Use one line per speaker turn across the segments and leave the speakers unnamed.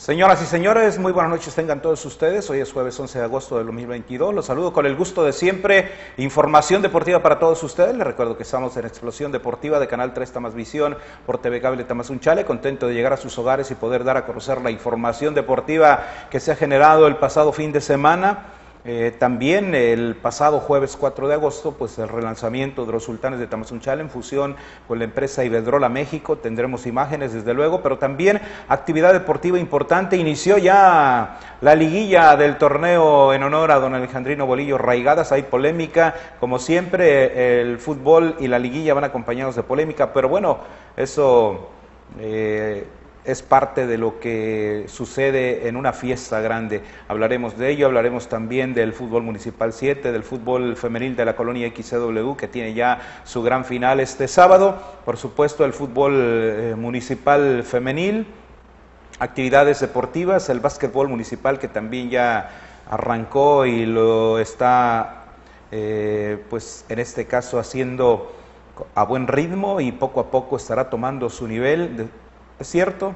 Señoras y señores, muy buenas noches tengan todos ustedes. Hoy es jueves 11 de agosto del 2022. Los saludo con el gusto de siempre. Información deportiva para todos ustedes. Les recuerdo que estamos en Explosión Deportiva de Canal 3 Tamasvisión por TV Cable Tamazunchale. Contento de llegar a sus hogares y poder dar a conocer la información deportiva que se ha generado el pasado fin de semana. También el pasado jueves 4 de agosto, pues el relanzamiento de los Sultanes de Tamazunchale en fusión con la empresa Iberdrola México. Tendremos imágenes desde luego, pero también actividad deportiva importante. Inició ya la liguilla del torneo en honor a don Alejandrino Bolillo Raigadas. Hay polémica, como siempre, el fútbol y la liguilla van acompañados de polémica, pero bueno, eso es parte de lo que sucede en una fiesta grande. Hablaremos de ello, hablaremos también del fútbol municipal 7, del fútbol femenil de la colonia XCW, que tiene ya su gran final este sábado. Por supuesto, el fútbol municipal femenil, actividades deportivas, el básquetbol municipal que también ya arrancó y lo está, pues en este caso, haciendo a buen ritmo y poco a poco estará tomando su nivel. Es cierto,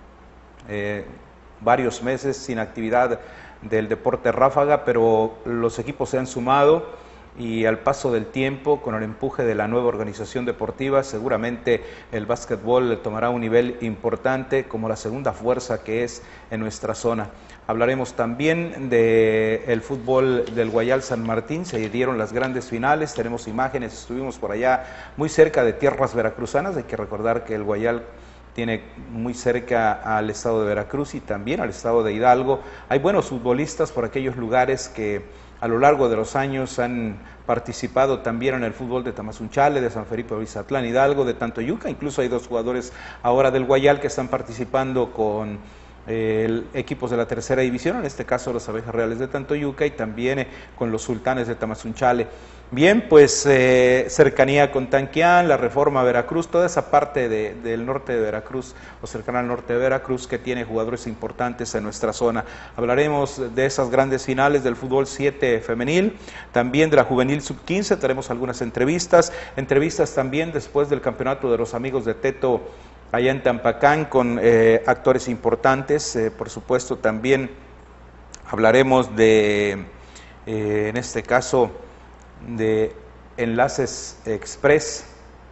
varios meses sin actividad del deporte ráfaga, pero los equipos se han sumado y al paso del tiempo, con el empuje de la nueva organización deportiva, seguramente el básquetbol tomará un nivel importante como la segunda fuerza que es en nuestra zona. Hablaremos también del fútbol del Guayal San Martín. Se dieron las grandes finales, tenemos imágenes, estuvimos por allá muy cerca de tierras veracruzanas. Hay que recordar que el Guayal tiene muy cerca al estado de Veracruz y también al estado de Hidalgo. Hay buenos futbolistas por aquellos lugares que a lo largo de los años han participado también en el fútbol de Tamazunchale, de San Felipe Oizatlán, Hidalgo, de Tantoyuca. Incluso hay dos jugadores ahora del Guayal que están participando con equipos de la tercera división, en este caso las Abejas Reales de Tantoyuca, y también con los Sultanes de Tamazunchale. Bien, pues cercanía con Tanquián, la Reforma Veracruz, toda esa parte del norte de Veracruz o cercana al norte de Veracruz que tiene jugadores importantes en nuestra zona. Hablaremos de esas grandes finales del fútbol 7 femenil, también de la juvenil sub-15, tenemos algunas entrevistas también después del campeonato de los amigos de Teto allá en Tampacán con actores importantes. Por supuesto también hablaremos de, en este caso, de Enlaces Express,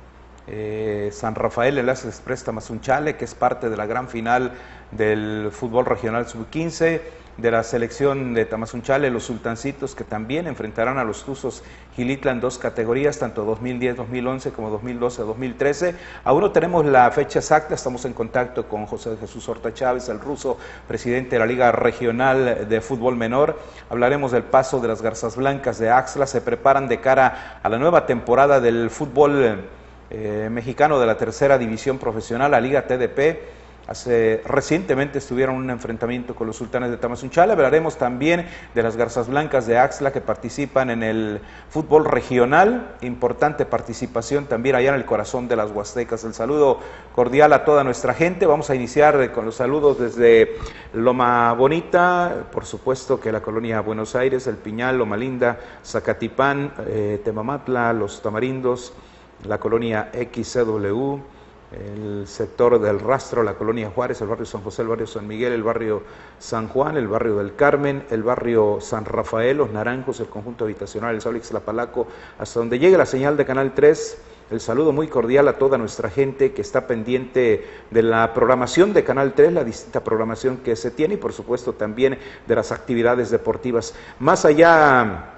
San Rafael Enlaces Express Tamazunchale, que es parte de la gran final del fútbol regional sub-15, de la selección de Tamazunchale, los Sultancitos, que también enfrentarán a los Tuzos Gilitla en dos categorías, tanto 2010-2011 como 2012-2013. Aún no tenemos la fecha exacta, estamos en contacto con José de Jesús Horta Chávez, el ruso, presidente de la Liga Regional de Fútbol Menor. Hablaremos del paso de las Garzas Blancas de Axtla. Se preparan de cara a la nueva temporada del fútbol mexicano de la tercera división profesional, la Liga TDP. Recientemente estuvieron en un enfrentamiento con los Sultanes de Tamazunchale. Hablaremos también de las Garzas Blancas de Axtla que participan en el fútbol regional. Importante participación también allá en el corazón de las Huastecas. El saludo cordial a toda nuestra gente. Vamos a iniciar con los saludos desde Loma Bonita, por supuesto que la colonia Buenos Aires, El Piñal, Loma Linda, Zacatipán, Temamatla, Los Tamarindos, la colonia XCW, el sector del Rastro, la colonia Juárez, el barrio San José, el barrio San Miguel, el barrio San Juan, el barrio del Carmen, el barrio San Rafael, Los Naranjos, el conjunto habitacional, el Sable Ixtlapalaco, hasta donde llegue la señal de Canal 3. El saludo muy cordial a toda nuestra gente que está pendiente de la programación de Canal 3, la distinta programación que se tiene y por supuesto también de las actividades deportivas. Más allá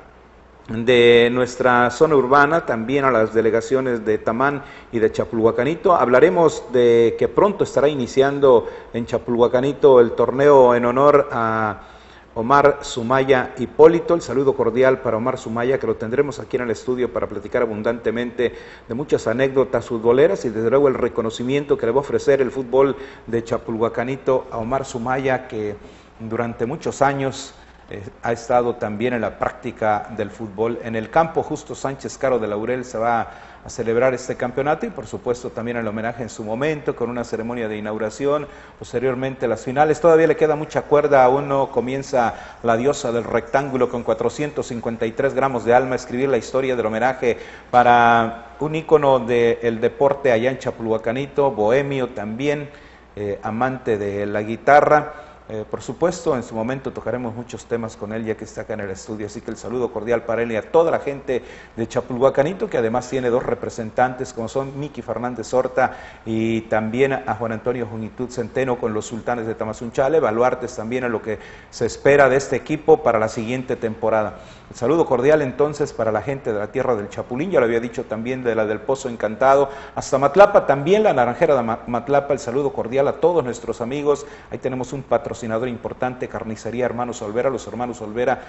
de nuestra zona urbana, también a las delegaciones de Tamán y de Chapulhuacanito. Hablaremos de que pronto estará iniciando en Chapulhuacanito el torneo en honor a Omar Sumaya Hipólito. El saludo cordial para Omar Sumaya, que lo tendremos aquí en el estudio para platicar abundantemente de muchas anécdotas futboleras y desde luego el reconocimiento que le va a ofrecer el fútbol de Chapulhuacanito a Omar Sumaya, que durante muchos años ha estado también en la práctica del fútbol. En el campo Justo Sánchez Caro de Laurel se va a celebrar este campeonato y por supuesto también el homenaje en su momento con una ceremonia de inauguración, posteriormente las finales. Todavía le queda mucha cuerda, aún no comienza la diosa del rectángulo con 453 gramos de alma a escribir la historia del homenaje para un ícono del deporte allá en Chapulhuacanito, bohemio también, amante de la guitarra. Por supuesto, en su momento tocaremos muchos temas con él, ya que está acá en el estudio, así que el saludo cordial para él y a toda la gente de Chapulhuacanito, que además tiene dos representantes, como son Miki Fernández Horta y también a Juan Antonio Junitud Centeno con los Sultanes de Tamazunchale, baluartes también a lo que se espera de este equipo para la siguiente temporada. El saludo cordial entonces para la gente de la tierra del Chapulín, ya lo había dicho también de la del Pozo Encantado, hasta Matlapa, también la Naranjera de Matlapa, el saludo cordial a todos nuestros amigos. Ahí tenemos un patrocinador importante, Carnicería Hermanos Olvera, los hermanos Olvera,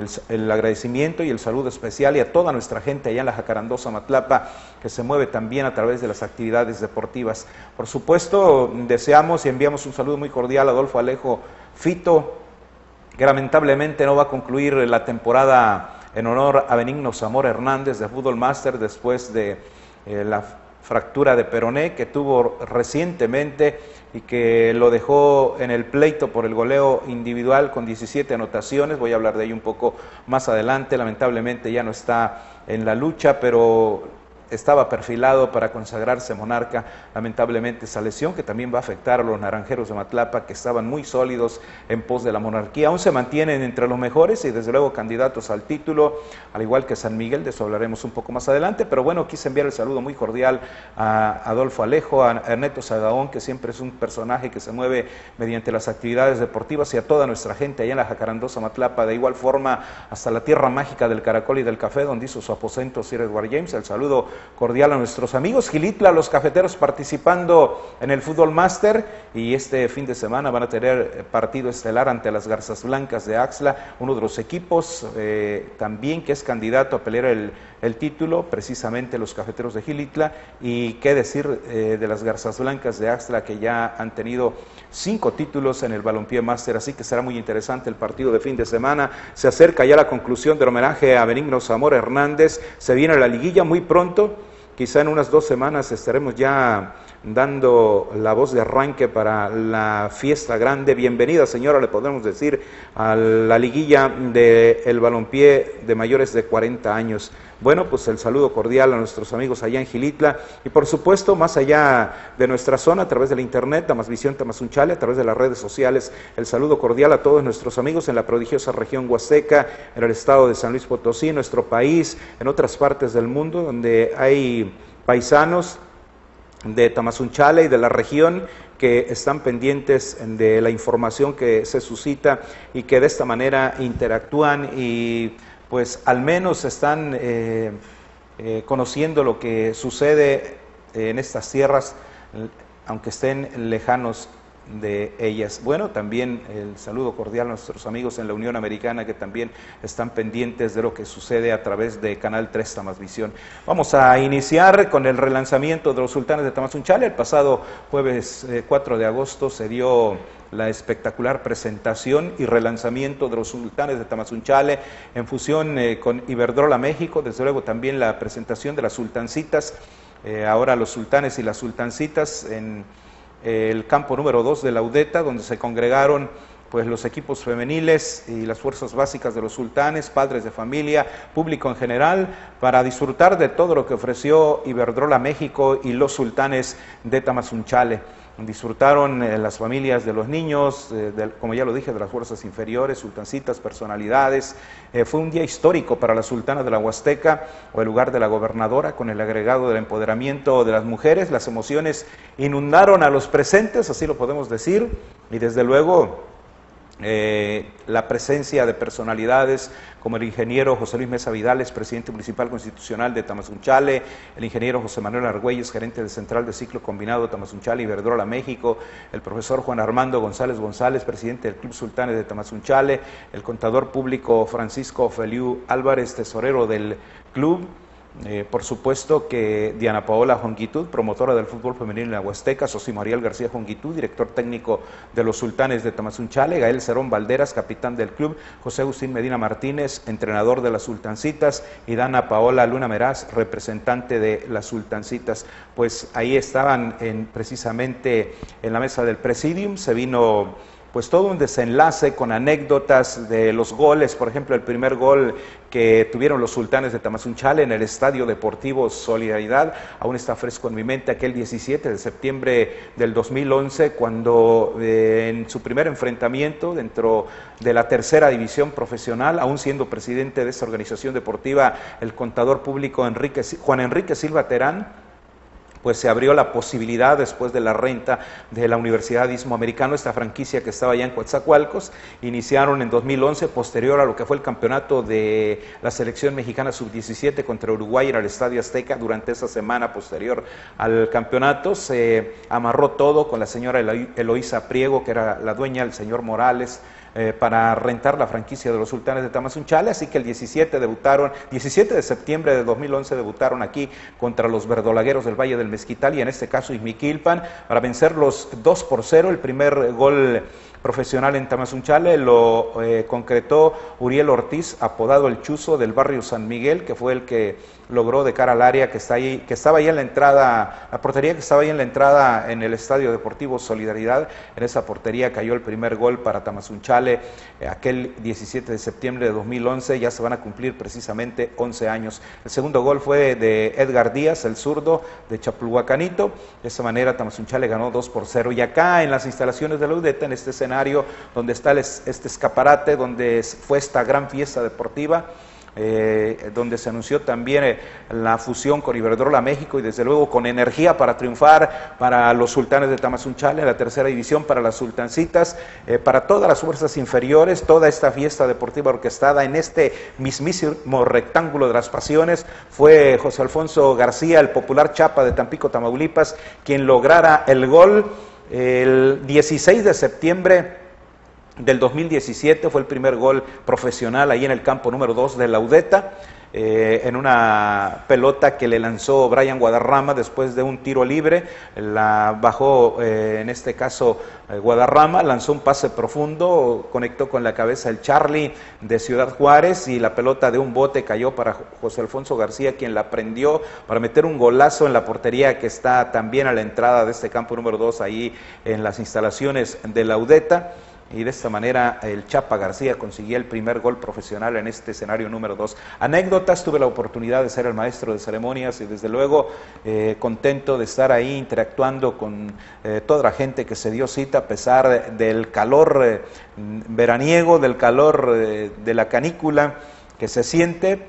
el agradecimiento y el saludo especial, y a toda nuestra gente allá en la Jacarandosa Matlapa, que se mueve también a través de las actividades deportivas. Por supuesto, deseamos y enviamos un saludo muy cordial a Adolfo Alejo Fito, que lamentablemente no va a concluir la temporada en honor a Benigno Zamora Hernández de Fútbol Master después de la fractura de peroné que tuvo recientemente y que lo dejó en el pleito por el goleo individual con 17 anotaciones. Voy a hablar de ello un poco más adelante. Lamentablemente ya no está en la lucha, pero estaba perfilado para consagrarse monarca. Lamentablemente esa lesión, que también va a afectar a los naranjeros de Matlapa, que estaban muy sólidos en pos de la monarquía, aún se mantienen entre los mejores y desde luego candidatos al título, al igual que San Miguel, de eso hablaremos un poco más adelante. Pero bueno, quise enviar el saludo muy cordial a Adolfo Alejo, a Ernesto Sagaón, que siempre es un personaje que se mueve mediante las actividades deportivas, y a toda nuestra gente allá en la Jacarandosa Matlapa, de igual forma hasta la tierra mágica del caracol y del café, donde hizo su aposento Sir Edward James. El saludo cordial a nuestros amigos Gilitla, los cafeteros participando en el Fútbol Master, y este fin de semana van a tener partido estelar ante las Garzas Blancas de Axtla, uno de los equipos también que es candidato a pelear el título, precisamente los cafeteros de Gilitla. Y qué decir de las Garzas Blancas de Axtla, que ya han tenido 5 títulos en el Balompié Master, así que será muy interesante el partido de fin de semana. Se acerca ya la conclusión del homenaje a Benigno Zamora Hernández, se viene la liguilla muy pronto. Quizá en unas 2 semanas estaremos ya dando la voz de arranque para la fiesta grande. Bienvenida, señora, le podemos decir, a la liguilla del balompié de mayores de 40 años. Bueno, pues el saludo cordial a nuestros amigos allá en Gilitla, y por supuesto más allá de nuestra zona, a través de la internet, Tamazvisión Tamazunchale, a través de las redes sociales, el saludo cordial a todos nuestros amigos en la prodigiosa región huasteca, en el estado de San Luis Potosí, nuestro país, en otras partes del mundo, donde hay paisanos de Tamazunchale y de la región que están pendientes de la información que se suscita y que de esta manera interactúan y pues al menos están conociendo lo que sucede en estas tierras, aunque estén lejanos de ellas. Bueno, también el saludo cordial a nuestros amigos en la Unión Americana, que también están pendientes de lo que sucede a través de Canal 3 Tamazvisión. Vamos a iniciar con el relanzamiento de los Sultanes de Tamazunchale. El pasado jueves 4 de agosto se dio la espectacular presentación y relanzamiento de los Sultanes de Tamazunchale en fusión con Iberdrola México. Desde luego también la presentación de las Sultancitas, ahora los Sultanes y las Sultancitas, en el campo número 2 de la UDETA, donde se congregaron pues los equipos femeniles y las fuerzas básicas de los sultanes, padres de familia, público en general, para disfrutar de todo lo que ofreció Iberdrola México y los Sultanes de Tamazunchale. Disfrutaron las familias de los niños, como ya lo dije, de las fuerzas inferiores, sultancitas, personalidades. Fue un día histórico para la sultana de la Huasteca, o el lugar de la gobernadora, con el agregado del empoderamiento de las mujeres. Las emociones inundaron a los presentes, así lo podemos decir, y desde luego la presencia de personalidades como el ingeniero José Luis Mesa Vidales, presidente municipal constitucional de Tamazunchale, el ingeniero José Manuel Argüelles, gerente de Central de Ciclo Combinado Tamazunchale y Iberdrola México, el profesor Juan Armando González González, presidente del Club Sultanes de Tamazunchale, el contador público Francisco Feliu Álvarez, tesorero del club. Por supuesto que Diana Paola Jonguitud, promotora del fútbol femenino en la Huasteca, Sosi Mariel García Jonguitud, director técnico de los Sultanes de Tamazunchale, Gael Cerón Valderas, capitán del club, José Agustín Medina Martínez, entrenador de las Sultancitas, y Dana Paola Luna Meraz, representante de las Sultancitas. Pues ahí estaban precisamente en la mesa del Presidium. Se vino pues todo un desenlace con anécdotas de los goles. Por ejemplo, el primer gol que tuvieron los Sultanes de Tamazunchale en el Estadio Deportivo Solidaridad, aún está fresco en mi mente, aquel 17 de septiembre del 2011, cuando en su primer enfrentamiento dentro de la tercera división profesional, aún siendo presidente de esta organización deportiva, el contador público Juan Enrique Silva Terán, pues se abrió la posibilidad, después de la renta de la Universidad Istmo Americano, esta franquicia que estaba allá en Coatzacoalcos, iniciaron en 2011, posterior a lo que fue el campeonato de la selección mexicana sub-17 contra Uruguay en el Estadio Azteca. Durante esa semana posterior al campeonato se amarró todo con la señora Eloísa Priego, que era la dueña, el señor Morales, para rentar la franquicia de los Sultanes de Tamazunchale, así que el 17 de septiembre de 2011 debutaron aquí contra los verdolagueros del Valle del Mezquital, y en este caso Ixmiquilpan, para vencerlos 2-0. El primer gol profesional en Tamazunchale lo concretó Uriel Ortiz, apodado el Chuzo, del barrio San Miguel, que fue el que logró de cara al área que estaba ahí en la entrada, la portería que estaba ahí en la entrada en el Estadio Deportivo Solidaridad. En esa portería cayó el primer gol para Tamazunchale aquel 17 de septiembre de 2011, ya se van a cumplir precisamente 11 años. El segundo gol fue de Edgar Díaz, el zurdo de Chapulhuacanito. De esa manera Tamazunchale ganó 2-0, y acá en las instalaciones de la UDETA, en este escenario donde está este escaparate, donde fue esta gran fiesta deportiva, donde se anunció también la fusión con Iberdrola México, y desde luego con energía para triunfar para los Sultanes de Tamazunchale en la tercera división, para las Sultancitas, para todas las fuerzas inferiores. Toda esta fiesta deportiva orquestada en este mismísimo rectángulo de las pasiones. Fue José Alfonso García, el popular Chapa de Tampico, Tamaulipas, quien lograra el gol el 16 de septiembre del 2017. Fue el primer gol profesional ahí en el campo número 2 de la UDETA, en una pelota que le lanzó Brian Guadarrama después de un tiro libre. La bajó, en este caso, Guadarrama, lanzó un pase profundo, conectó con la cabeza el Charlie de Ciudad Juárez, y la pelota de un bote cayó para José Alfonso García, quien la prendió para meter un golazo en la portería que está también a la entrada de este campo número 2, ahí en las instalaciones de la UDETA. Y de esta manera el Chapa García consiguió el primer gol profesional en este escenario número 2. Anécdotas: tuve la oportunidad de ser el maestro de ceremonias, y desde luego contento de estar ahí interactuando con toda la gente que se dio cita, a pesar del calor veraniego, del calor de la canícula que se siente.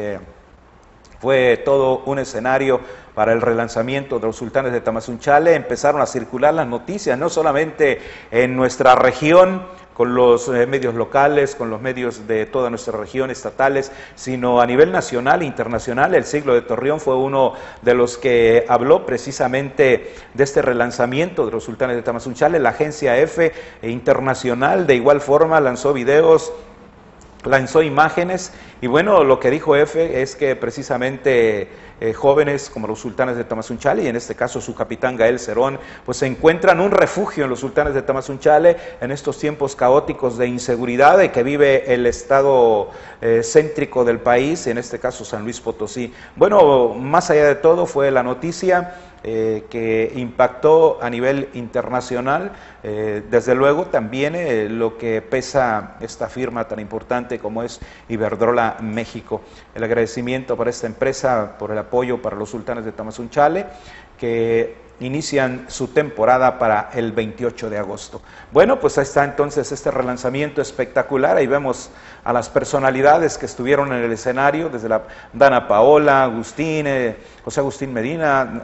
Fue todo un escenario para el relanzamiento de los Sultanes de Tamazunchale. Empezaron a circular las noticias, no solamente en nuestra región, con los medios locales, con los medios de toda nuestra región, estatales, sino a nivel nacional e internacional. El Siglo de Torreón fue uno de los que habló precisamente de este relanzamiento de los Sultanes de Tamazunchale. La agencia EFE internacional de igual forma lanzó videos, lanzó imágenes, y bueno, lo que dijo EFE es que precisamente jóvenes como los Sultanes de Tamazunchale, y en este caso su capitán Gael Cerón, pues se encuentran un refugio en los Sultanes de Tamazunchale en estos tiempos caóticos de inseguridad que vive el estado céntrico del país, en este caso San Luis Potosí. Bueno, más allá de todo fue la noticia que impactó a nivel internacional. Desde luego también lo que pesa esta firma tan importante como es Iberdrola México. El agradecimiento para esta empresa por el apoyo para los Sultanes de Tamazunchale, que inician su temporada para el 28 de agosto. Bueno, pues ahí está entonces este relanzamiento espectacular. Ahí vemos a las personalidades que estuvieron en el escenario, desde la Dana Paola, Agustín, José Agustín Medina,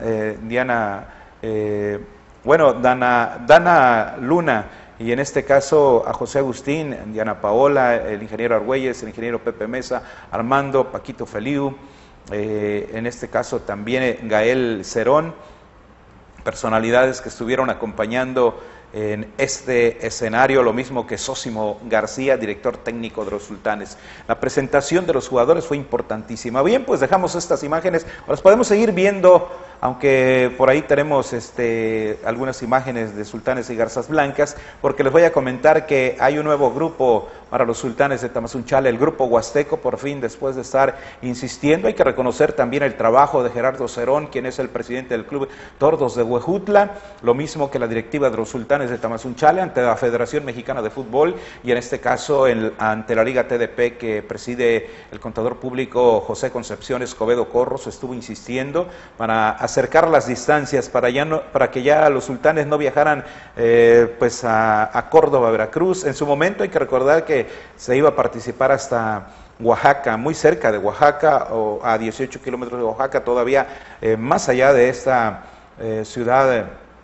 Dana Luna, y en este caso a José Agustín, Diana Paola, el ingeniero Argüelles, el ingeniero Pepe Mesa, Armando, Paquito Feliu, en este caso también Gael Cerón, personalidades que estuvieron acompañando en este escenario, lo mismo que Sósimo García, director técnico de los Sultanes. La presentación de los jugadores fue importantísima. Bien, pues dejamos estas imágenes, las podemos seguir viendo aunque por ahí tenemos algunas imágenes de Sultanes y Garzas Blancas, porque les voy a comentar que hay un nuevo grupo para los Sultanes de Tamazunchale, el grupo Huasteco, por fin, después de estar insistiendo. Hay que reconocer también el trabajo de Gerardo Cerón, quien es el presidente del Club Tordos de Huejutla, lo mismo que la directiva de los Sultanes de Tamazunchale ante la Federación Mexicana de Fútbol y en este caso ante la Liga TDP que preside el contador público José Concepción Escobedo Corros. Estuvo insistiendo para acercar las distancias, para que ya los sultanes no viajaran pues a Córdoba, Veracruz. En su momento hay que recordar que se iba a participar hasta Oaxaca, muy cerca de Oaxaca, o a 18 kilómetros de Oaxaca, todavía más allá de esta ciudad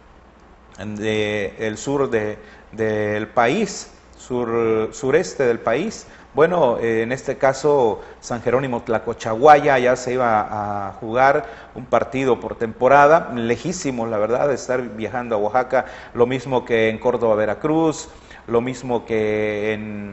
del sur del país, sureste del país. Bueno, en este caso San Jerónimo Tlacochahuaya, ya se iba a jugar un partido por temporada, lejísimo la verdad de estar viajando a Oaxaca, lo mismo que en Córdoba, Veracruz, lo mismo que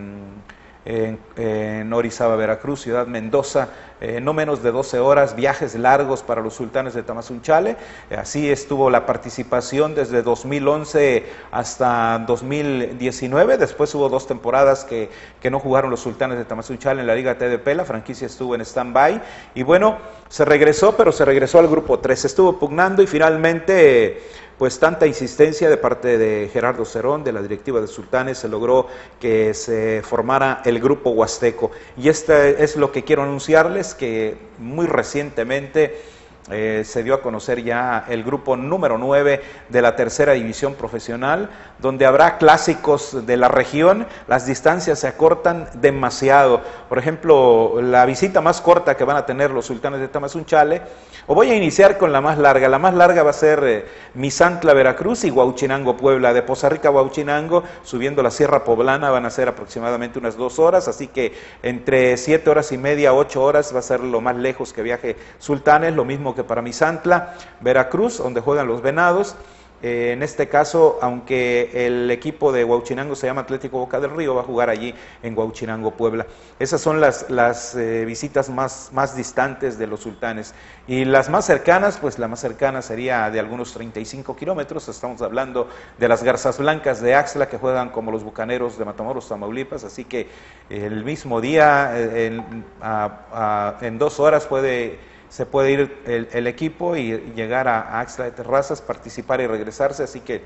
en Orizaba, Veracruz, Ciudad Mendoza, no menos de 12 horas, viajes largos para los Sultanes de Tamazunchale. Así estuvo la participación desde 2011 hasta 2019, después hubo 2 temporadas que no jugaron los Sultanes de Tamazunchale en la Liga TDP, la franquicia estuvo en stand-by, y bueno, se regresó, pero se regresó al grupo 3, estuvo pugnando y finalmente pues tanta insistencia de parte de Gerardo Cerón, de la directiva de Sultanes, se logró que se formara el grupo Huasteco. Y es lo que quiero anunciarles, que muy recientemente se dio a conocer ya el grupo número 9 de la tercera división profesional, donde habrá clásicos de la región. Las distancias se acortan demasiado. Por ejemplo, la visita más corta que van a tener los Sultanes de Tamazunchale, o voy a iniciar con la más larga va a ser Misantla, Veracruz, y Huauchinango, Puebla. De Poza Rica a Huauchinango, subiendo la Sierra Poblana, van a ser aproximadamente unas 2 horas, así que entre 7 horas y media, 8 horas va a ser lo más lejos que viaje Sultanes, lo mismo que para Misantla, Veracruz, donde juegan los Venados. En este caso, aunque el equipo de Huauchinango se llama Atlético Boca del Río, va a jugar allí en Huauchinango, Puebla. Esas son las visitas más distantes de los Sultanes. Y las más cercanas, pues la más cercana sería de algunos 35 kilómetros. Estamos hablando de las Garzas Blancas de Axtla, que juegan como los Bucaneros de Matamoros, Tamaulipas. Así que el mismo día, en 2 horas se puede ir el equipo y llegar a Axtla de Terrazas, participar y regresarse, así que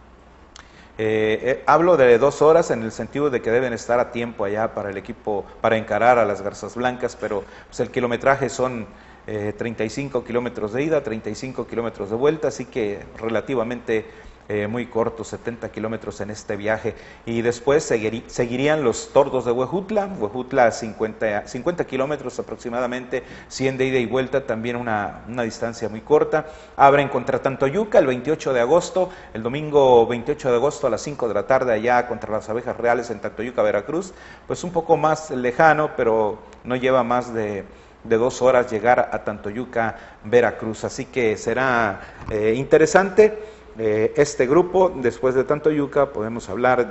hablo de 2 horas en el sentido de que deben estar a tiempo allá para el equipo, para encarar a las Garzas Blancas, pero pues, el kilometraje son 35 kilómetros de ida, 35 kilómetros de vuelta, así que relativamente muy corto, 70 kilómetros en este viaje. Y después seguirían los Tordos de Huejutla, 50 kilómetros aproximadamente, 100 de ida y vuelta, también una distancia muy corta. Abren contra Tantoyuca el 28 de agosto, el domingo 28 de agosto a las 5 de la tarde allá contra las Abejas Reales en Tantoyuca, Veracruz, pues un poco más lejano, pero no lleva más de 2 horas llegar a Tantoyuca, Veracruz, así que será interesante. Este grupo. Después de Tantoyuca podemos hablar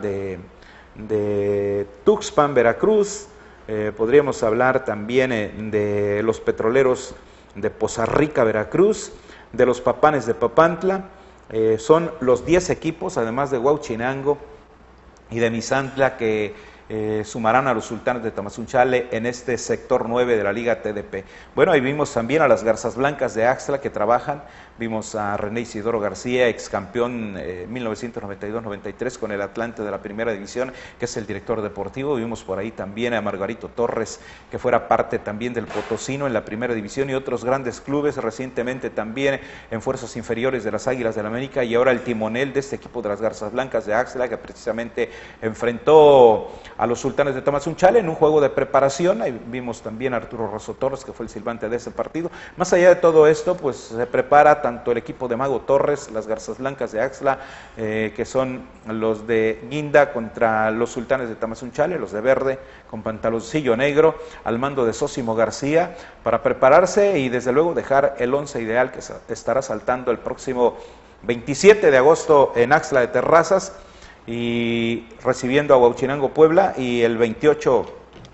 de Tuxpan, Veracruz, podríamos hablar también de los Petroleros de Poza Rica, Veracruz, de los Papanes de Papantla. Son los 10 equipos, además de Huauchinango y de Misantla, que sumarán a los Sultanes de Tamazunchale en este sector 9 de la Liga TDP. Bueno, ahí vimos también a las Garzas Blancas de Axtla que trabajan, vimos a René Isidoro García, ex campeón 1992-93 con el Atlante de la Primera División, que es el director deportivo. Vimos por ahí también a Margarito Torres, que fuera parte también del Potosino en la Primera División, y otros grandes clubes, recientemente también en fuerzas inferiores de las Águilas del la América, y ahora el timonel de este equipo de las Garzas Blancas de Axtla, que precisamente enfrentó a los Sultanes de Tamazunchale en un juego de preparación. Ahí vimos también a Arturo Rosso Torres, que fue el silbante de ese partido. Más allá de todo esto, pues se prepara tanto el equipo de Mago Torres, las Garzas Blancas de Axtla, que son los de Guinda, contra los Sultanes de Tamazunchale, los de verde, con pantaloncillo negro, al mando de Sósimo García, para prepararse y desde luego dejar el 11 ideal que estará saltando el próximo 27 de agosto en Axtla de Terrazas, y recibiendo a Huauchinango, Puebla, y el 28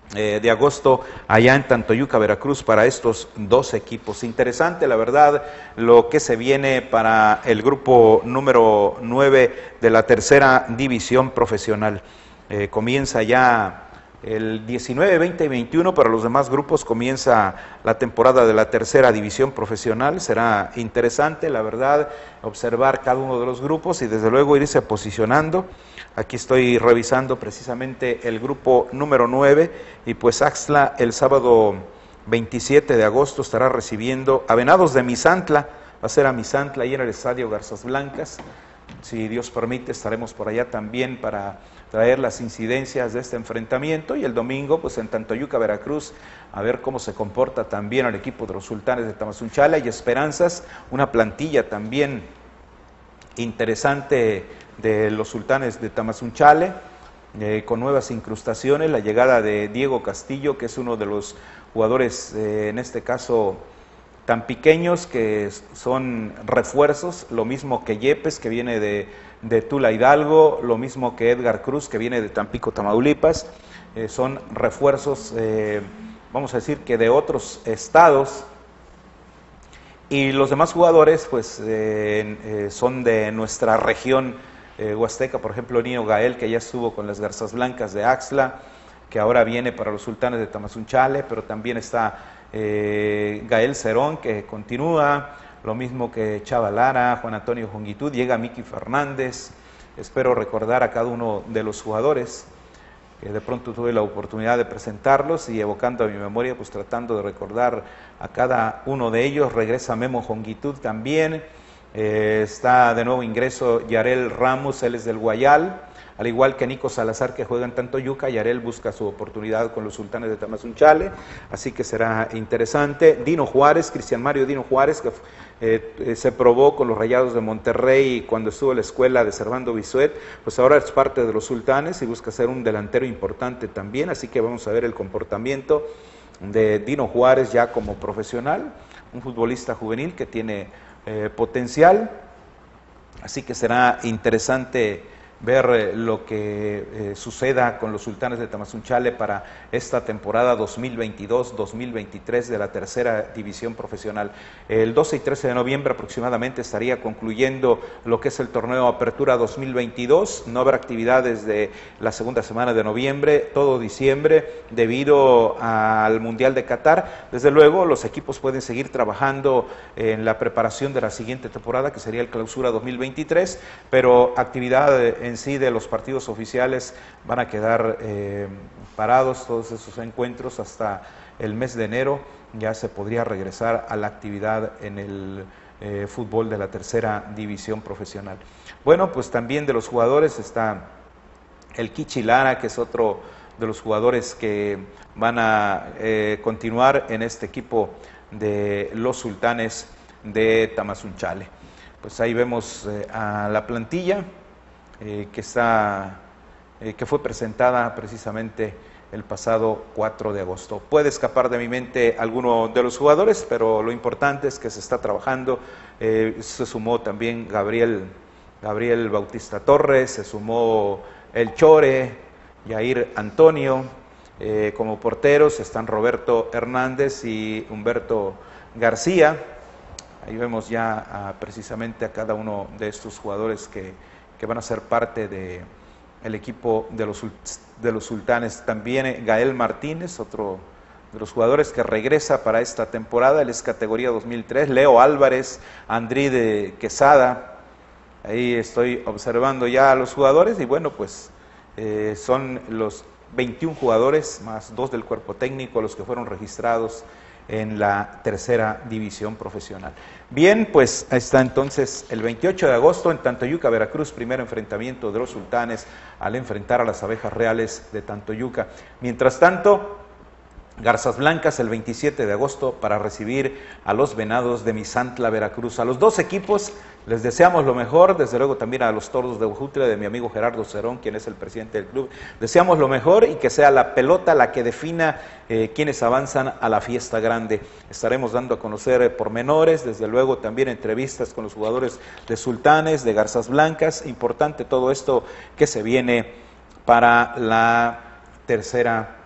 de agosto allá en Tantoyuca, Veracruz, para estos dos equipos. Interesante, la verdad, lo que se viene para el grupo número 9 de la tercera división profesional. Comienza ya el 19, 20 y 21, para los demás grupos comienza la temporada de la tercera división profesional. Será interesante, la verdad, observar cada uno de los grupos y desde luego irse posicionando. Aquí estoy revisando precisamente el grupo número 9 y pues Axtla el sábado 27 de agosto estará recibiendo a Venados de Misantla. Va a ser a Misantla ahí en el estadio Garzas Blancas. Si Dios permite estaremos por allá también para traer las incidencias de este enfrentamiento, y el domingo pues en Tantoyuca, Veracruz, a ver cómo se comporta también el equipo de los Sultanes de Tamazunchale y esperanzas, una plantilla también interesante de los Sultanes de Tamazunchale, con nuevas incrustaciones, la llegada de Diego Castillo, que es uno de los jugadores, en este caso, tan pequeños, que son refuerzos, lo mismo que Yepes, que viene de Tula Hidalgo, lo mismo que Edgar Cruz, que viene de Tampico, Tamaulipas, son refuerzos, vamos a decir que de otros estados, y los demás jugadores pues son de nuestra región huasteca. Por ejemplo, Nino Gael, que ya estuvo con las Garzas Blancas de Axtla, que ahora viene para los Sultanes de Tamazunchale, pero también está Gael Cerón, que continúa, lo mismo que Chava Lara, Juan Antonio Jongitud, llega Miki Fernández. Espero recordar a cada uno de los jugadores, que de pronto tuve la oportunidad de presentarlos, y evocando a mi memoria, pues tratando de recordar a cada uno de ellos. Regresa Memo Jongitud también, está de nuevo ingreso Yarel Ramos, él es del Guayal, al igual que Nico Salazar, que juega en Tantoyuca. Yarel busca su oportunidad con los Sultanes de Tamazunchale, así que será interesante. Dino Juárez, Cristian Mario Dino Juárez, que se probó con los Rayados de Monterrey cuando estuvo en la escuela de Servando Bisuet, pues ahora es parte de los Sultanes y busca ser un delantero importante también, así que vamos a ver el comportamiento de Dino Juárez ya como profesional, un futbolista juvenil que tiene potencial, así que será interesante ver lo que suceda con los Sultanes de Tamazunchale para esta temporada 2022-2023 de la tercera división profesional. El 12 y 13 de noviembre aproximadamente estaría concluyendo lo que es el torneo Apertura 2022. No habrá actividades de la segunda semana de noviembre, todo diciembre, debido al Mundial de Qatar. Desde luego, los equipos pueden seguir trabajando en la preparación de la siguiente temporada, que sería el Clausura 2023, pero actividad en sí de los partidos oficiales van a quedar parados, todos esos encuentros, hasta el mes de enero. Ya se podría regresar a la actividad en el fútbol de la tercera división profesional. Bueno, pues también de los jugadores está el Kichi Lara, que es otro de los jugadores que van a continuar en este equipo de los Sultanes de Tamazunchale. Pues ahí vemos a la plantilla que fue presentada precisamente el pasado 4 de agosto. Puede escapar de mi mente alguno de los jugadores, pero lo importante es que se está trabajando. Se sumó también Gabriel Bautista Torres, se sumó el Chore, Yair Antonio. Como porteros están Roberto Hernández y Humberto García. Ahí vemos ya precisamente a cada uno de estos jugadores que van a ser parte del equipo de los Sultanes. También Gael Martínez, otro de los jugadores que regresa para esta temporada, él es categoría 2003. Leo Álvarez, Andrí de Quesada. Ahí estoy observando ya a los jugadores y bueno, pues son los 21 jugadores más 2 del cuerpo técnico los que fueron registrados en la tercera división profesional. Bien, pues ahí está entonces el 28 de agosto en Tantoyuca, Veracruz, primer enfrentamiento de los Sultanes al enfrentar a las Abejas Reales de Tantoyuca. Mientras tanto, Garzas Blancas el 27 de agosto para recibir a los Venados de Misantla, Veracruz. A los dos equipos les deseamos lo mejor, desde luego también a los Toros de Ujutla, de mi amigo Gerardo Cerón, quien es el presidente del club. Deseamos lo mejor y que sea la pelota la que defina quienes avanzan a la fiesta grande. Estaremos dando a conocer pormenores, desde luego también entrevistas con los jugadores de Sultanes, de Garzas Blancas. Importante todo esto que se viene para la tercera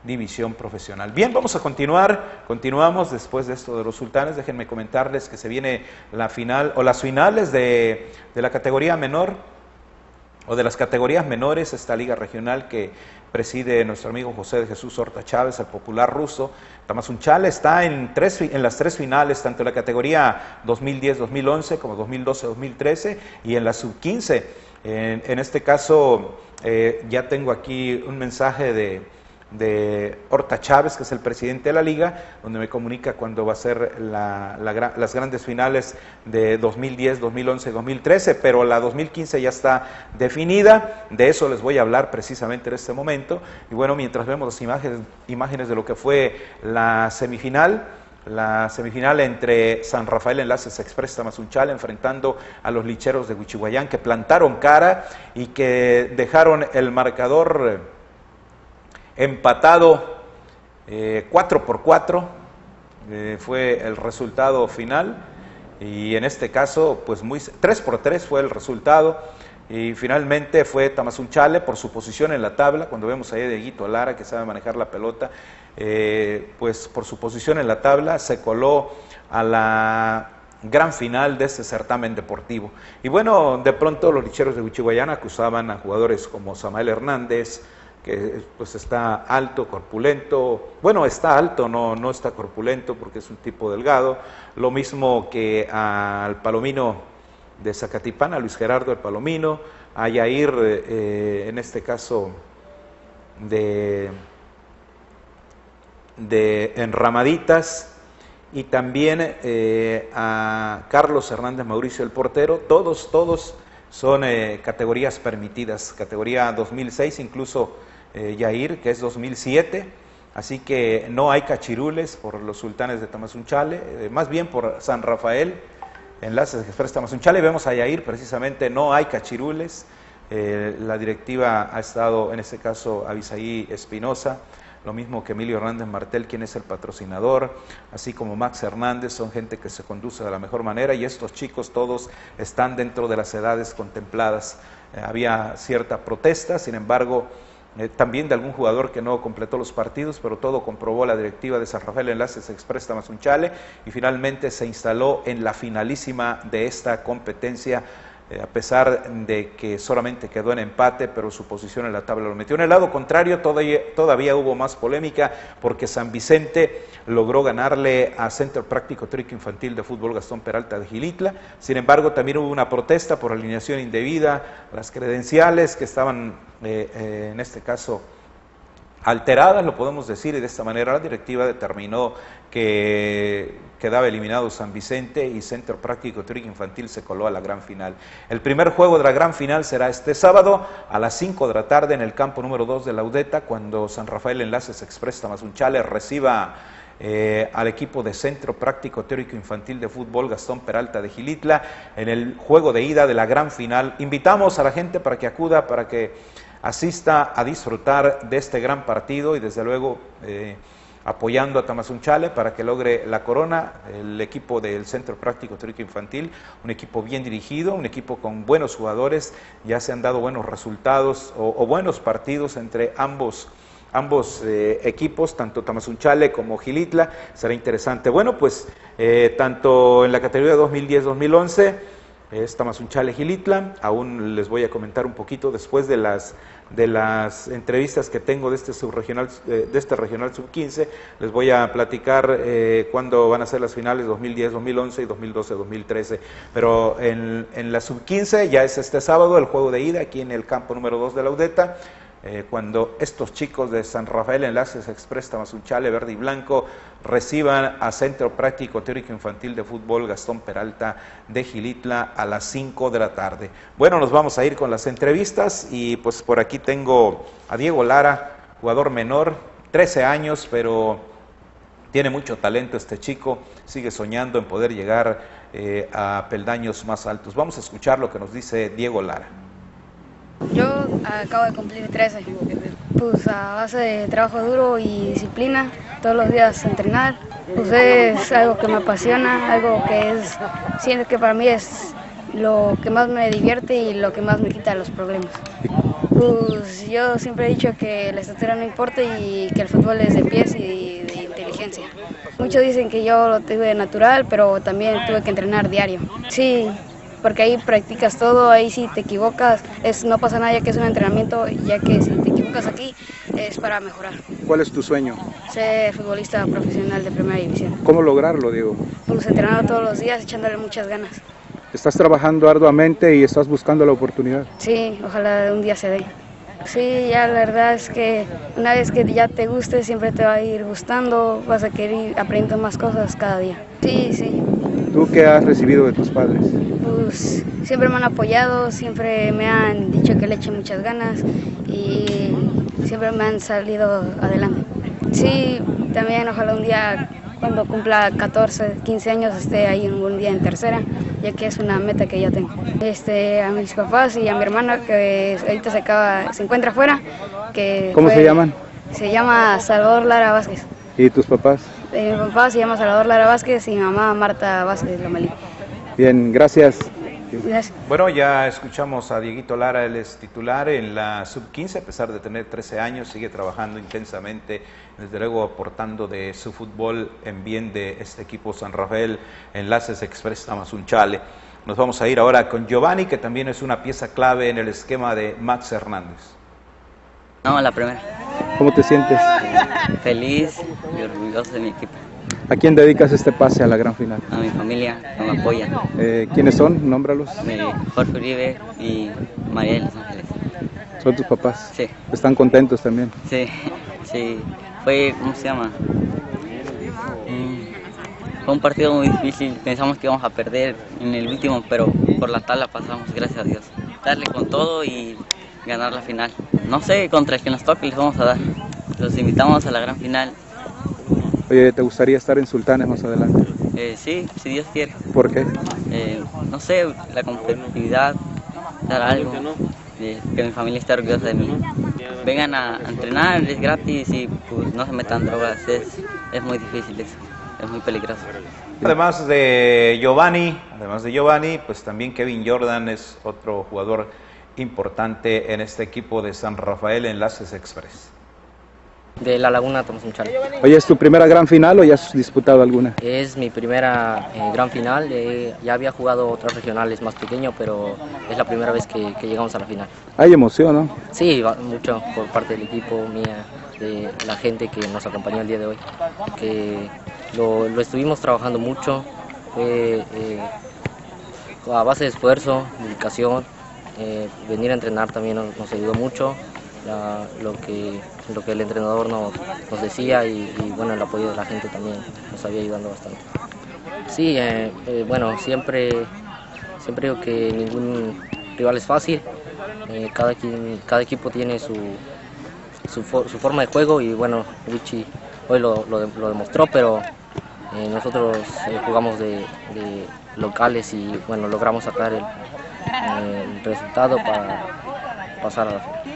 división profesional. Bien, vamos a continuamos después de esto de los sultanes. Déjenme comentarles que se viene la final o las finales de la categoría menor o de las categorías menores, esta liga regional que preside nuestro amigo José de Jesús Horta Chávez, el popular ruso. Tamazunchale está en las tres finales, tanto en la categoría 2010-2011 como 2012-2013 y en la sub-15. En este caso ya tengo aquí un mensaje de Horta Chávez, que es el presidente de la liga, donde me comunica cuándo va a ser las grandes finales de 2010, 2011, 2013, pero la 2015 ya está definida. De eso les voy a hablar precisamente en este momento. Y bueno, mientras vemos las imágenes de lo que fue la semifinal entre San Rafael Enlaces Express Tamazunchale enfrentando a los Licheros de Huichihuayán, que plantaron cara y que dejaron el marcador empatado 4-4, fue el resultado final, y en este caso pues 3-3 fue el resultado, y finalmente fue Tamazunchale por su posición en la tabla. Cuando vemos ahí a Dieguito Lara, que sabe manejar la pelota, pues por su posición en la tabla se coló a la gran final de este certamen deportivo. Y bueno, de pronto los Licheros de Huichihuayán acusaban a jugadores como Samael Hernández, que pues está alto, corpulento. Bueno, está alto, no está corpulento porque es un tipo delgado. Lo mismo que al Palomino de Zacatipán, a Luis Gerardo el Palomino, a Yair, en este caso de Enramaditas, y también a Carlos Hernández Mauricio el portero. Todos son categorías permitidas, categoría 2006, incluso Yair, que es 2007, así que no hay cachirules por los sultanes de Tamazunchale, más bien por San Rafael Enlaces Express Tamazunchale. Vemos a Yair, precisamente no hay cachirules. La directiva ha estado, en este caso, Abisaí Espinosa, lo mismo que Emilio Hernández Martel, quien es el patrocinador, así como Max Hernández. Son gente que se conduce de la mejor manera, y estos chicos todos están dentro de las edades contempladas. Había cierta protesta, sin embargo, también de algún jugador que no completó los partidos, pero todo comprobó la directiva de San Rafael Enlaces Express Tamazunchale, y finalmente se instaló en la finalísima de esta competencia, a pesar de que solamente quedó en empate, pero su posición en la tabla lo metió. En el lado contrario todavía hubo más polémica, porque San Vicente logró ganarle a Centro Práctico Teórico Infantil de Fútbol Gastón Peralta de Xilitla. Sin embargo, también hubo una protesta por alineación indebida, las credenciales que estaban, en este caso, alteradas, lo podemos decir, y de esta manera la directiva determinó que quedaba eliminado San Vicente, y Centro Práctico Teórico Infantil se coló a la gran final. El primer juego de la gran final será este sábado a las 5 de la tarde en el campo número 2 de la Udeta, cuando San Rafael Enlaces Express Tamazunchale reciba al equipo de Centro Práctico Teórico Infantil de Fútbol Gastón Peralta de Xilitla en el juego de ida de la gran final. Invitamos a la gente para que acuda, para que asista a disfrutar de este gran partido, y desde luego apoyando a Tamazunchale para que logre la corona. El equipo del Centro Práctico Teórico Infantil, un equipo bien dirigido, un equipo con buenos jugadores. Ya se han dado buenos resultados o buenos partidos entre ambos equipos, tanto Tamazunchale como Xilitla. Será interesante. Bueno, pues tanto en la categoría 2010-2011 es Tamazunchale Xilitla. Aún les voy a comentar un poquito después de las entrevistas que tengo de este regional sub-15. Les voy a platicar cuándo van a ser las finales 2010, 2011 y 2012, 2013. Pero en la sub-15 ya es este sábado el juego de ida aquí en el campo número 2 de la Udeta, cuando estos chicos de San Rafael Enlaces Express Tamazunchale Verde y Blanco reciban a Centro Práctico Teórico Infantil de Fútbol Gastón Peralta de Xilitla a las 5 de la tarde. Bueno, nos vamos a ir con las entrevistas, y pues por aquí tengo a Diego Lara, jugador menor, 13 años, pero tiene mucho talento este chico, sigue soñando en poder llegar a peldaños más altos. Vamos a escuchar lo que nos dice Diego Lara.
Yo acabo de cumplir 13, pues a base de trabajo duro y disciplina, todos los días entrenar, pues es algo que me apasiona, algo que siento que para mí es lo que más me divierte y lo que más me quita los problemas. Pues yo siempre he dicho que la estatura no importa y que el fútbol es de pies y de inteligencia. Muchos dicen que yo lo tuve natural, pero también tuve que entrenar diario. Sí, porque ahí practicas todo, ahí si te equivocas, no pasa nada ya que es un entrenamiento, ya que si te equivocas aquí es para mejorar.
¿Cuál es tu sueño?
Ser futbolista profesional de primera división.
¿Cómo lograrlo, Diego?
Pues entrenando todos los días, echándole muchas ganas.
Estás trabajando arduamente y estás buscando la oportunidad.
Sí, ojalá un día se dé. Sí, ya la verdad es que una vez que ya te guste, siempre te va a ir gustando, vas a querer ir aprendiendo más cosas cada día. Sí, sí.
¿Tú qué has recibido de tus padres?
Pues siempre me han apoyado, siempre me han dicho que le eche muchas ganas y siempre me han salido adelante. Sí, también ojalá un día cuando cumpla 14, 15 años esté ahí un día en tercera, ya que es una meta que yo tengo. A mis papás y a mi hermana que ahorita se encuentra afuera.
¿Cómo se llaman?
Se llama Salvador Lara Vázquez.
¿Y tus papás?
Mi papá se llama Salvador Lara Vázquez y mi mamá Marta Vázquez Lomelí.
Bien, gracias.
Gracias.
Bueno, ya escuchamos a Dieguito Lara, él es titular en la Sub-15, a pesar de tener 13 años, sigue trabajando intensamente, desde luego aportando de su fútbol en bien de este equipo San Rafael Enlaces Express Tamazunchale. Nos vamos a ir ahora con Giovanni, que también es una pieza clave en el esquema de Max Hernández.
No, la primera.
¿Cómo te sientes?
Feliz y orgulloso de mi equipo.
¿A quién dedicas este pase a la gran final?
A mi familia, que me apoya.
¿Quiénes son? Nómbralos.
Jorge Uribe y María de Los Ángeles.
¿Son tus papás?
Sí.
¿Están contentos también?
Sí, sí. Fue, ¿cómo se llama? Fue un partido muy difícil. Pensamos que íbamos a perder en el último, pero por la tabla pasamos, gracias a Dios. Darle con todo y ganar la final. No sé contra el que nos toque les vamos a dar. Los invitamos a la gran final.
Oye, ¿te gustaría estar en Sultanes más adelante?
Sí, si Dios quiere.
¿Por qué?
No sé, la competitividad, dar algo, que mi familia esté orgullosa de mí. Vengan a entrenar, es gratis y pues no se metan drogas, es muy difícil eso, es muy peligroso.
Además de Giovanni, pues también Kevin Jordan es otro jugador importante en este equipo de San Rafael Enlaces Express.
De La Laguna Tamazunchale.
Oye, ¿es tu primera gran final o ya has disputado alguna?
Es mi primera gran final, ya había jugado otras regionales más pequeño, pero es la primera vez que llegamos a la final.
Hay emoción, ¿no?
Sí, mucho por parte del equipo, mía, de la gente que nos acompañó el día de hoy, que lo estuvimos trabajando mucho, a base de esfuerzo, dedicación, venir a entrenar también nos ayudó mucho. Lo que el entrenador nos decía y bueno, el apoyo de la gente también nos había ayudando bastante. Sí, bueno, siempre digo que ningún rival es fácil, cada equipo tiene su forma de juego y bueno, Vichy hoy lo demostró, pero nosotros jugamos de locales y bueno, logramos sacar el resultado para pasar a la final.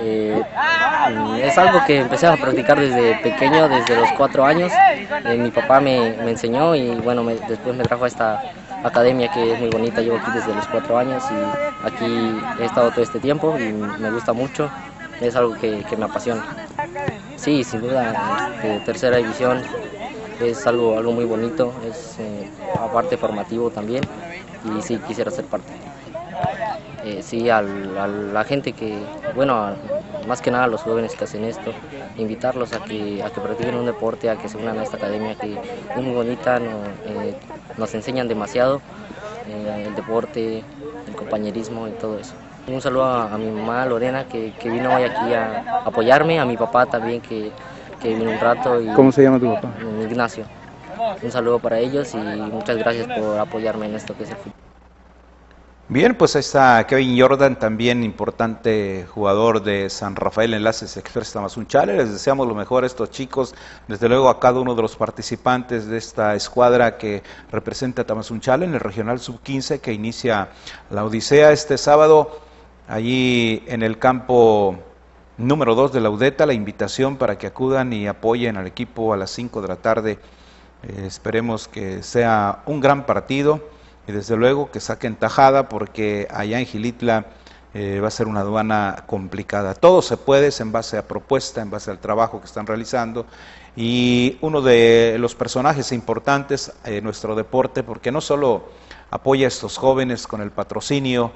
Es algo que empecé a practicar desde pequeño, desde los 4 años. Mi papá me enseñó y bueno, después me trajo a esta academia que es muy bonita. Llevo aquí desde los 4 años y aquí he estado todo este tiempo y me gusta mucho. Es algo que me apasiona. Sí, sin duda, tercera división es algo muy bonito, es aparte formativo también y sí quisiera ser parte. Sí, a la gente que, bueno, más que nada a los jóvenes que hacen esto, invitarlos a que practiquen un deporte, a que se unan a esta academia que es muy bonita, nos enseñan demasiado, el deporte, el compañerismo y todo eso. Un saludo a mi mamá Lorena que vino hoy aquí a apoyarme, a mi papá también que vino un rato. Y
¿cómo se llama tu papá?
Ignacio. Un saludo para ellos y muchas gracias por apoyarme en esto que es el fútbol.
Bien, pues ahí está Kevin Jordan, también importante jugador de San Rafael Enlaces Express Tamazunchale. Les deseamos lo mejor a estos chicos, desde luego a cada uno de los participantes de esta escuadra que representa a Tamazunchale en el Regional Sub-15 que inicia la Odisea este sábado, allí en el campo número 2 de la UDETA. La invitación para que acudan y apoyen al equipo a las 5 de la tarde. Esperemos que sea un gran partido. Y desde luego que saquen tajada porque allá en Xilitla va a ser una aduana complicada. Todo se puede, es en base a propuesta, en base al trabajo que están realizando, y uno de los personajes importantes en nuestro deporte, porque no solo apoya a estos jóvenes con el patrocinio,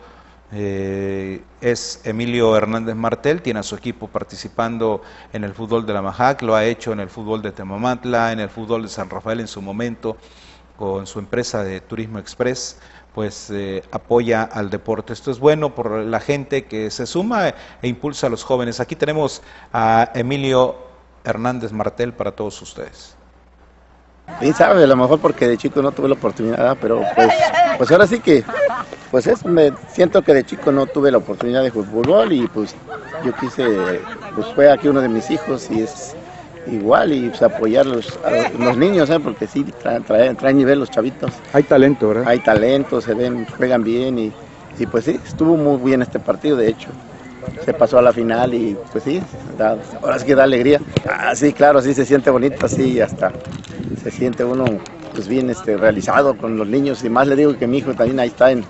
es Emilio Hernández Martel, tiene a su equipo participando en el fútbol de la Majac, lo ha hecho en el fútbol de Temamantla, en el fútbol de San Rafael en su momento, con su empresa de Turismo Express, pues apoya al deporte. Esto es bueno por la gente que se suma e impulsa a los jóvenes. Aquí tenemos a Emilio Hernández Martel para todos ustedes.
Bien sabe, a lo mejor porque de chico no tuve la oportunidad, pero pues ahora sí que, me siento que de chico no tuve la oportunidad de jugar fútbol y pues yo quise, pues fue aquí uno de mis hijos y es igual y pues, apoyar a los niños, porque sí, traen nivel los chavitos.
Hay talento, ¿verdad?
Hay talento, se ven, juegan bien y pues sí, estuvo muy bien este partido, de hecho. Se pasó a la final y pues sí, ahora sí que da alegría. Sí, claro, sí se siente bonito, así hasta se siente uno pues bien realizado con los niños y más le digo que mi hijo también ahí está en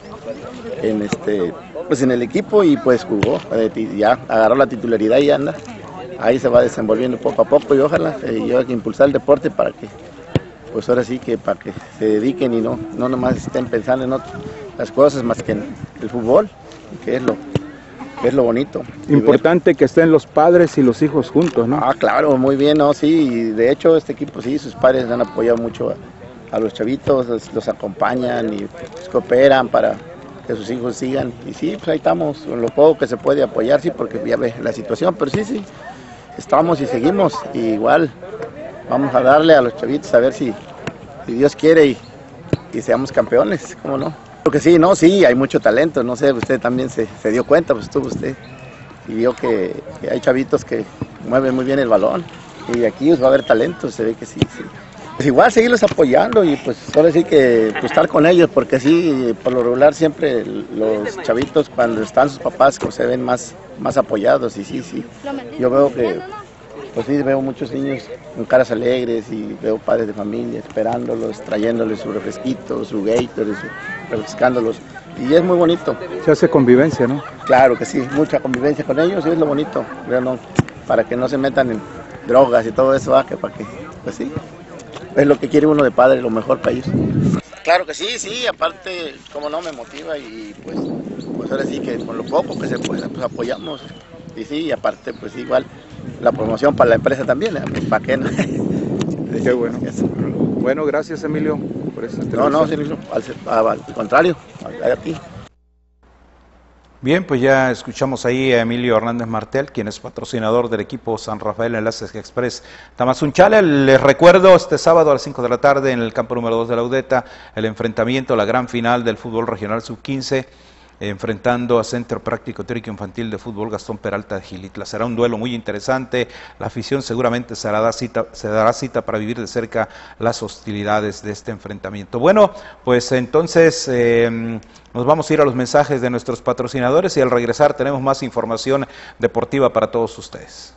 el equipo y pues jugó, ya agarró la titularidad y anda. Ahí se va desenvolviendo poco a poco y ojalá yo hay que impulsar el deporte para que, pues ahora sí que para que se dediquen y no nomás estén pensando en las cosas más que en el fútbol, que es lo bonito.
Importante que estén los padres y los hijos juntos, ¿no?
Claro, muy bien, ¿no? Sí, y de hecho este equipo sí, sus padres han apoyado mucho a los chavitos, los acompañan y pues, cooperan para que sus hijos sigan. Y sí, pues ahí estamos, con lo poco que se puede apoyar, sí, porque ya ve la situación, pero sí, estamos y seguimos, y igual vamos a darle a los chavitos a ver si Dios quiere y seamos campeones, ¿cómo no? Porque sí, hay mucho talento, no sé, usted también se dio cuenta, pues estuvo usted y vio que hay chavitos que mueven muy bien el balón y aquí va a haber talento, se ve que sí. Pues igual seguirlos apoyando y pues ahora sí que pues, estar con ellos, porque sí, por lo regular siempre los chavitos cuando están sus papás pues, se ven más apoyados y sí. Yo veo que, pues sí, veo muchos niños con caras alegres y veo padres de familia esperándolos, trayéndoles su refresquito, su Gatorade, refrescándolos y es muy bonito.
Se hace convivencia, ¿no?
Claro que sí, mucha convivencia con ellos y es lo bonito, ¿no? Para que no se metan en drogas y todo eso, para que, pues sí. Es lo que quiere uno de padre, lo mejor para ellos. Claro que sí, aparte, como no, me motiva y pues ahora sí que con lo poco que se pueda, pues apoyamos. Y sí, aparte, pues igual, la promoción para la empresa también, pues para qué no.
Qué bueno. Bueno, gracias Emilio por esta entrevista.
No, sí, al contrario, a ti.
Bien, pues ya escuchamos ahí a Emilio Hernández Martel, quien es patrocinador del equipo San Rafael Enlaces Express Tamazunchale. Les recuerdo, este sábado a las 5 de la tarde en el campo número 2 de la UDETA, el enfrentamiento, la gran final del fútbol regional sub-15, enfrentando a Centro Práctico Teórico Infantil de Fútbol Gastón Peralta de Gilitla. Será un duelo muy interesante, la afición seguramente se dará cita para vivir de cerca las hostilidades de este enfrentamiento. Bueno, pues entonces nos vamos a ir a los mensajes de nuestros patrocinadores y al regresar tenemos más información deportiva para todos ustedes.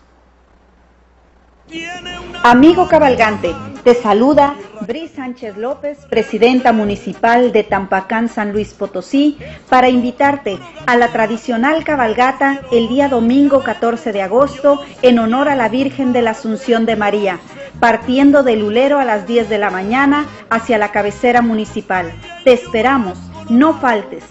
Amigo cabalgante, te saluda Bri Sánchez López, presidenta municipal de Tampacán, San Luis Potosí, para invitarte a la tradicional cabalgata el día domingo 14 de agosto en honor a la Virgen de la Asunción de María, partiendo del Lulero a las 10 de la mañana hacia la cabecera municipal. Te esperamos, no faltes.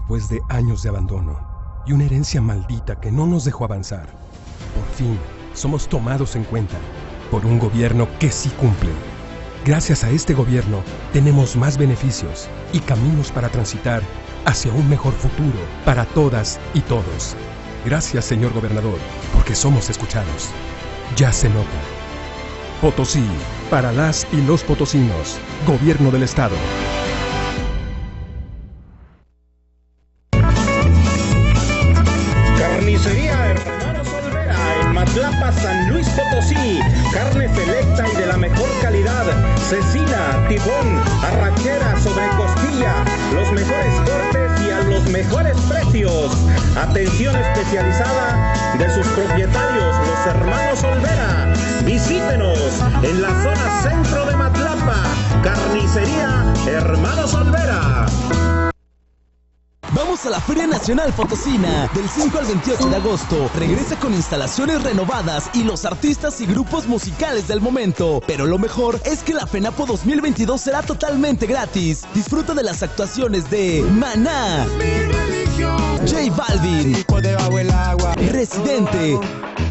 Después de años de abandono y una herencia maldita que no nos dejó avanzar, por fin somos tomados en cuenta por un gobierno que sí cumple. Gracias a este gobierno tenemos más beneficios y caminos para transitar hacia un mejor futuro para todas y todos. Gracias, señor gobernador, porque somos escuchados. Ya se nota. Potosí, para las y los potosinos. Gobierno del Estado.
Carnicería Hermanos Olvera en Matlapa, San Luis Potosí. Carne selecta y de la mejor calidad. Cecina, tibón, arrachera, sobrecostilla. Los mejores cortes y a los mejores precios. Atención especializada de sus propietarios, los Hermanos Olvera. Visítenos en la zona centro de Matlapa. Carnicería Hermanos Olvera.
Vamos a la Feria Nacional Potosina, del 5 al 28 de agosto. Regresa con instalaciones renovadas y los artistas y grupos musicales del momento. Pero lo mejor es que la FENAPO 2022 será totalmente gratis. Disfruta de las actuaciones de Maná, J Balvin, Residente,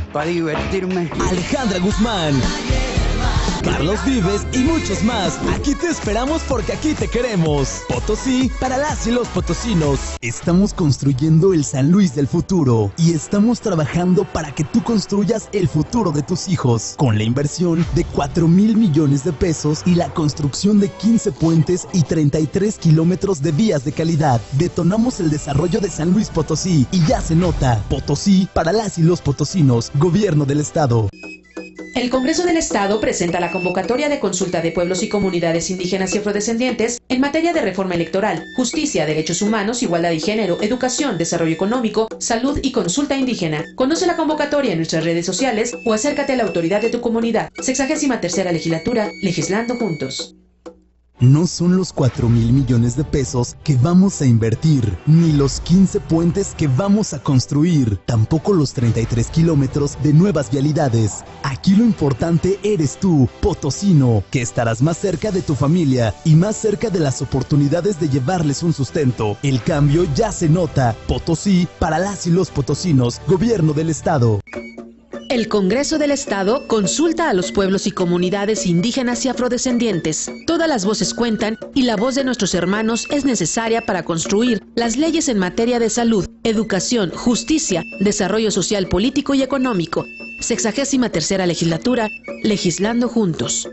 Alejandra Guzmán, Carlos Vives y muchos más. Aquí te esperamos porque aquí te queremos. Potosí, para las y los potosinos. Estamos construyendo el San Luis del futuro y estamos trabajando para que tú construyas el futuro de tus hijos. Con la inversión de 4,000 millones de pesos y la construcción de 15 puentes y 33 kilómetros de vías de calidad. Detonamos el desarrollo de San Luis Potosí y ya se nota. Potosí, para las y los potosinos. Gobierno del Estado.
El Congreso del Estado presenta la convocatoria de consulta de pueblos y comunidades indígenas y afrodescendientes en materia de reforma electoral, justicia, derechos humanos, igualdad y género, educación, desarrollo económico, salud y consulta indígena. Conoce la convocatoria en nuestras redes sociales o acércate a la autoridad de tu comunidad. 63ª Legislatura, legislando juntos.
No son los 4,000 millones de pesos que vamos a invertir, ni los 15 puentes que vamos a construir, tampoco los 33 kilómetros de nuevas vialidades. Aquí lo importante eres tú, potosino, que estarás más cerca de tu familia y más cerca de las oportunidades de llevarles un sustento. El cambio ya se nota. Potosí, para las y los potosinos. Gobierno del Estado.
El Congreso del Estado consulta a los pueblos y comunidades indígenas y afrodescendientes. Todas las voces cuentan y la voz de nuestros hermanos es necesaria para construir las leyes en materia de salud, educación, justicia, desarrollo social, político y económico. 63ª Legislatura, legislando juntos.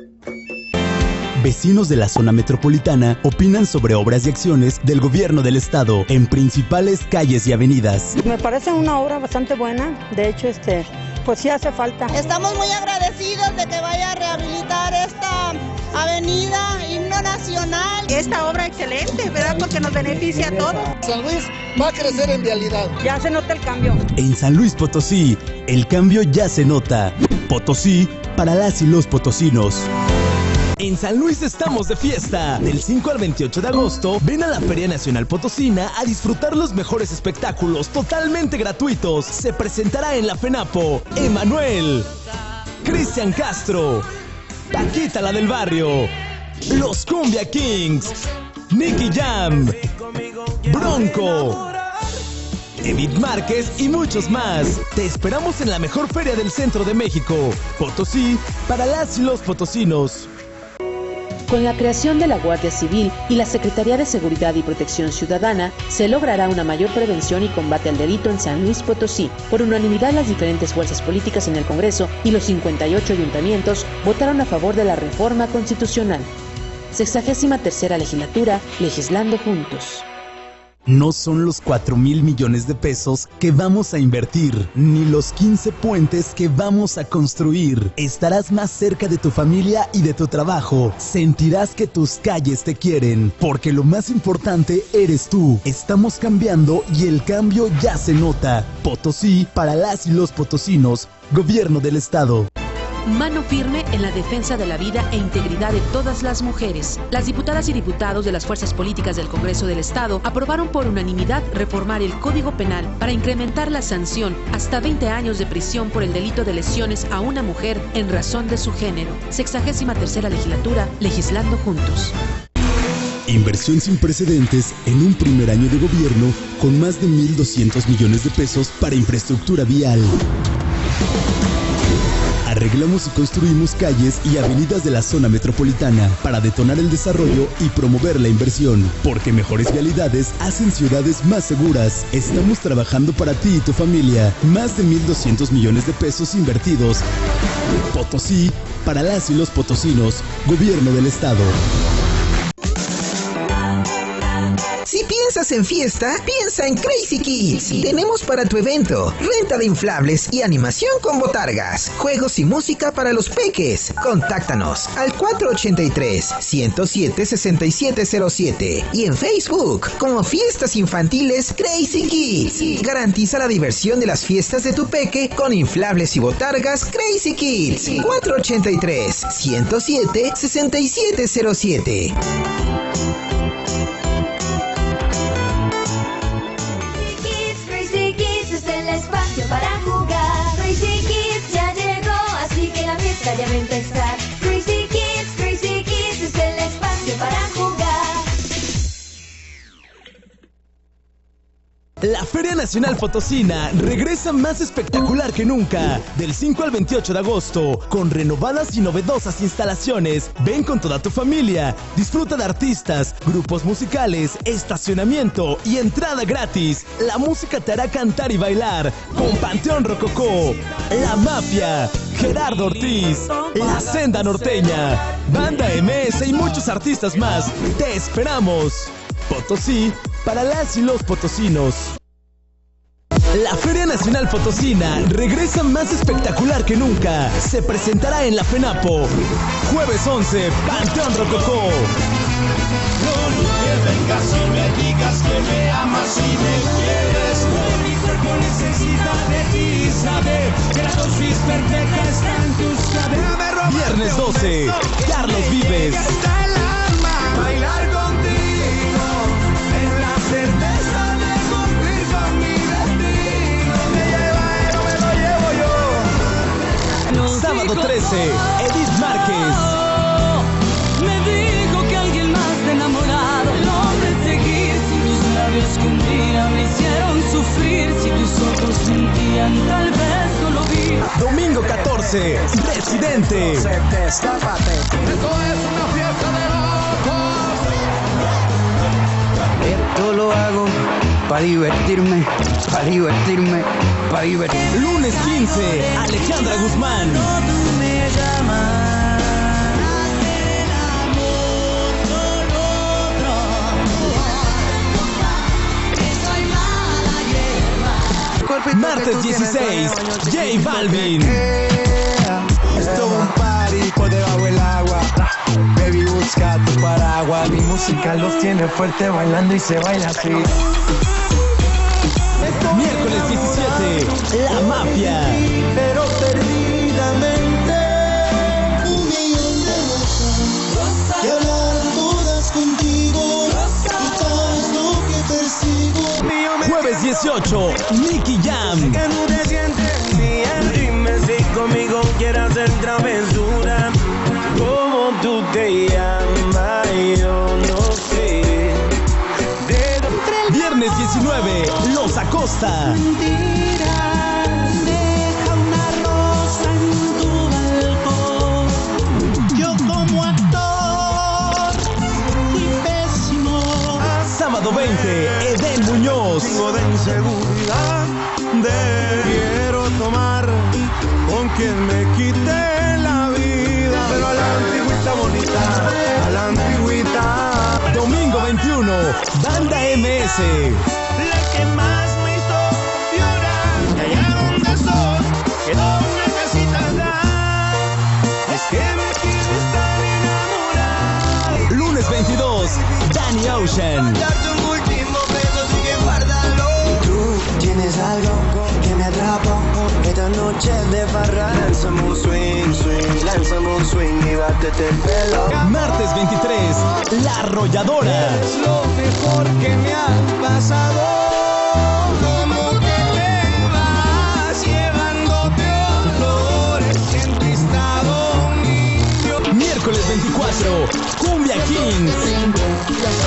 Vecinos de la zona metropolitana opinan sobre obras y acciones del gobierno del estado en principales calles y avenidas.
Me parece una obra bastante buena, de hecho pues sí hace falta.
Estamos muy agradecidos de que vaya a rehabilitar esta avenida, himno nacional.
Esta obra excelente, ¿verdad? Porque nos beneficia a todos.
San Luis va a crecer en vialidad.
Ya se nota el cambio.
En San Luis Potosí, el cambio ya se nota. Potosí, para las y los potosinos. En San Luis estamos de fiesta. Del 5 al 28 de agosto, ven a la Feria Nacional Potosina a disfrutar los mejores espectáculos totalmente gratuitos. Se presentará en la FENAPO Emanuel, Cristian Castro, Paquita la del Barrio, Los Cumbia Kings, Nicky Jam, Bronco, Edith Márquez y muchos más. Te esperamos en la mejor feria del centro de México. Potosí, para las y los potosinos.
Con la creación de la Guardia Civil y la Secretaría de Seguridad y Protección Ciudadana, se logrará una mayor prevención y combate al delito en San Luis Potosí. Por unanimidad, las diferentes fuerzas políticas en el Congreso y los 58 ayuntamientos votaron a favor de la reforma constitucional. 63ª Legislatura, legislando juntos.
No son los 4,000 millones de pesos que vamos a invertir, ni los 15 puentes que vamos a construir. Estarás más cerca de tu familia y de tu trabajo. Sentirás que tus calles te quieren, porque lo más importante eres tú. Estamos cambiando y el cambio ya se nota. Potosí, para las y los potosinos. Gobierno del Estado.
Mano firme en la defensa de la vida e integridad de todas las mujeres. Las diputadas y diputados de las fuerzas políticas del Congreso del Estado aprobaron por unanimidad reformar el Código Penal para incrementar la sanción hasta 20 años de prisión por el delito de lesiones a una mujer en razón de su género. 63ª Legislatura, legislando juntos.
Inversión sin precedentes en un primer año de gobierno con más de 1.200 millones de pesos para infraestructura vial. Arreglamos y construimos calles y avenidas de la zona metropolitana para detonar el desarrollo y promover la inversión, porque mejores vialidades hacen ciudades más seguras. Estamos trabajando para ti y tu familia. Más de 1.200 millones de pesos invertidos. Potosí, para las y los potosinos. Gobierno del Estado.
Si piensas en fiesta, piensa en Crazy Kids. Tenemos para tu evento renta de inflables y animación con botargas, juegos y música para los peques. Contáctanos al 483-107-6707 y en Facebook como Fiestas Infantiles Crazy Kids. Garantiza la diversión de las fiestas de tu peque con inflables y botargas Crazy Kids. 483-107-6707.
Para jugar, Crazy Kids ya llegó, así que la fiesta ya va a empezar. Crazy Kids es el espacio para jugar.
La Feria Nacional Potosina regresa más espectacular que nunca, del 5 al 28 de agosto, con renovadas y novedosas instalaciones. Ven con toda tu familia, disfruta de artistas, grupos musicales, estacionamiento y entrada gratis. La música te hará cantar y bailar, con Panteón Rococó, La Mafia, Gerardo Ortiz, La Senda Norteña, Banda MS y muchos artistas más. ¡Te esperamos! Potosí, para las y los potosinos. La Feria Nacional Potosina regresa más espectacular que nunca. Se presentará en la FENAPO. Jueves 11, Panteón Rococó.
No que vengas y me digas que me amas y me quieres. Mi cuerpo necesita de ti, saber que la dosis perfecta está en tus labios.
Viernes 12, Carlos Vives.
Bailar contigo en la certeza de cumplir con mi destino. Me lleva él o me lo llevo yo.
Sábado 13, Edith Márquez.
Me dijo que alguien más te enamorado. No me seguir si tus labios que un día me hicieron sufrir. Si tus ojos sentían, tal vez no lo vi.
Domingo 14, Residente.
Esto es una fiesta de locos.
Esto lo hago para divertirme, para divertirme, para divertirme.
Lunes 15, Alejandra Guzmán. Martes 16, J Balvin.
Esto es un party por debajo del agua. Baby, busca tu paraguas. Mi música los tiene fuerte bailando y se baila así.
Miércoles 17, La Mafia.
Pero perdidamente.
Un millón de rosas que hablaron todas contigo. Y sabes lo que persigo.
Jueves 18, Nicky Jam.
Que no te sientes bien. Dime si conmigo quieres hacer travesura. ¿Cómo tú te llamas? Yo no sé.
Viernes 19, Los Acosta.
Mentira, deja una rosa en tu balcón. Yo como actor fui pésimo.
Sábado 20, Edén Muñoz.
Tengo de inseguridad. Quiero tomar con quien me quite la vida. Pero a la antigüita bonita, a la antigüita.
Domingo 21, Banda MS.
La que más me hizo llorar. Y allá donde estoy, que no necesitas dar. Es que me quieres tan enamorar.
Lunes 22, Danny Ocean.
Darte un último beso, así que guárdalo. Tú tienes algo que me atrapa. Esta noche de farra, lánzame un swing, swing, lánzame un swing y bátete el pelo.
Martes 23, La Arrolladora.
Es lo mejor que me ha pasado. Como que te vas llevándote olores en tu estado, niño.
Miércoles 24, Cumbia Kings.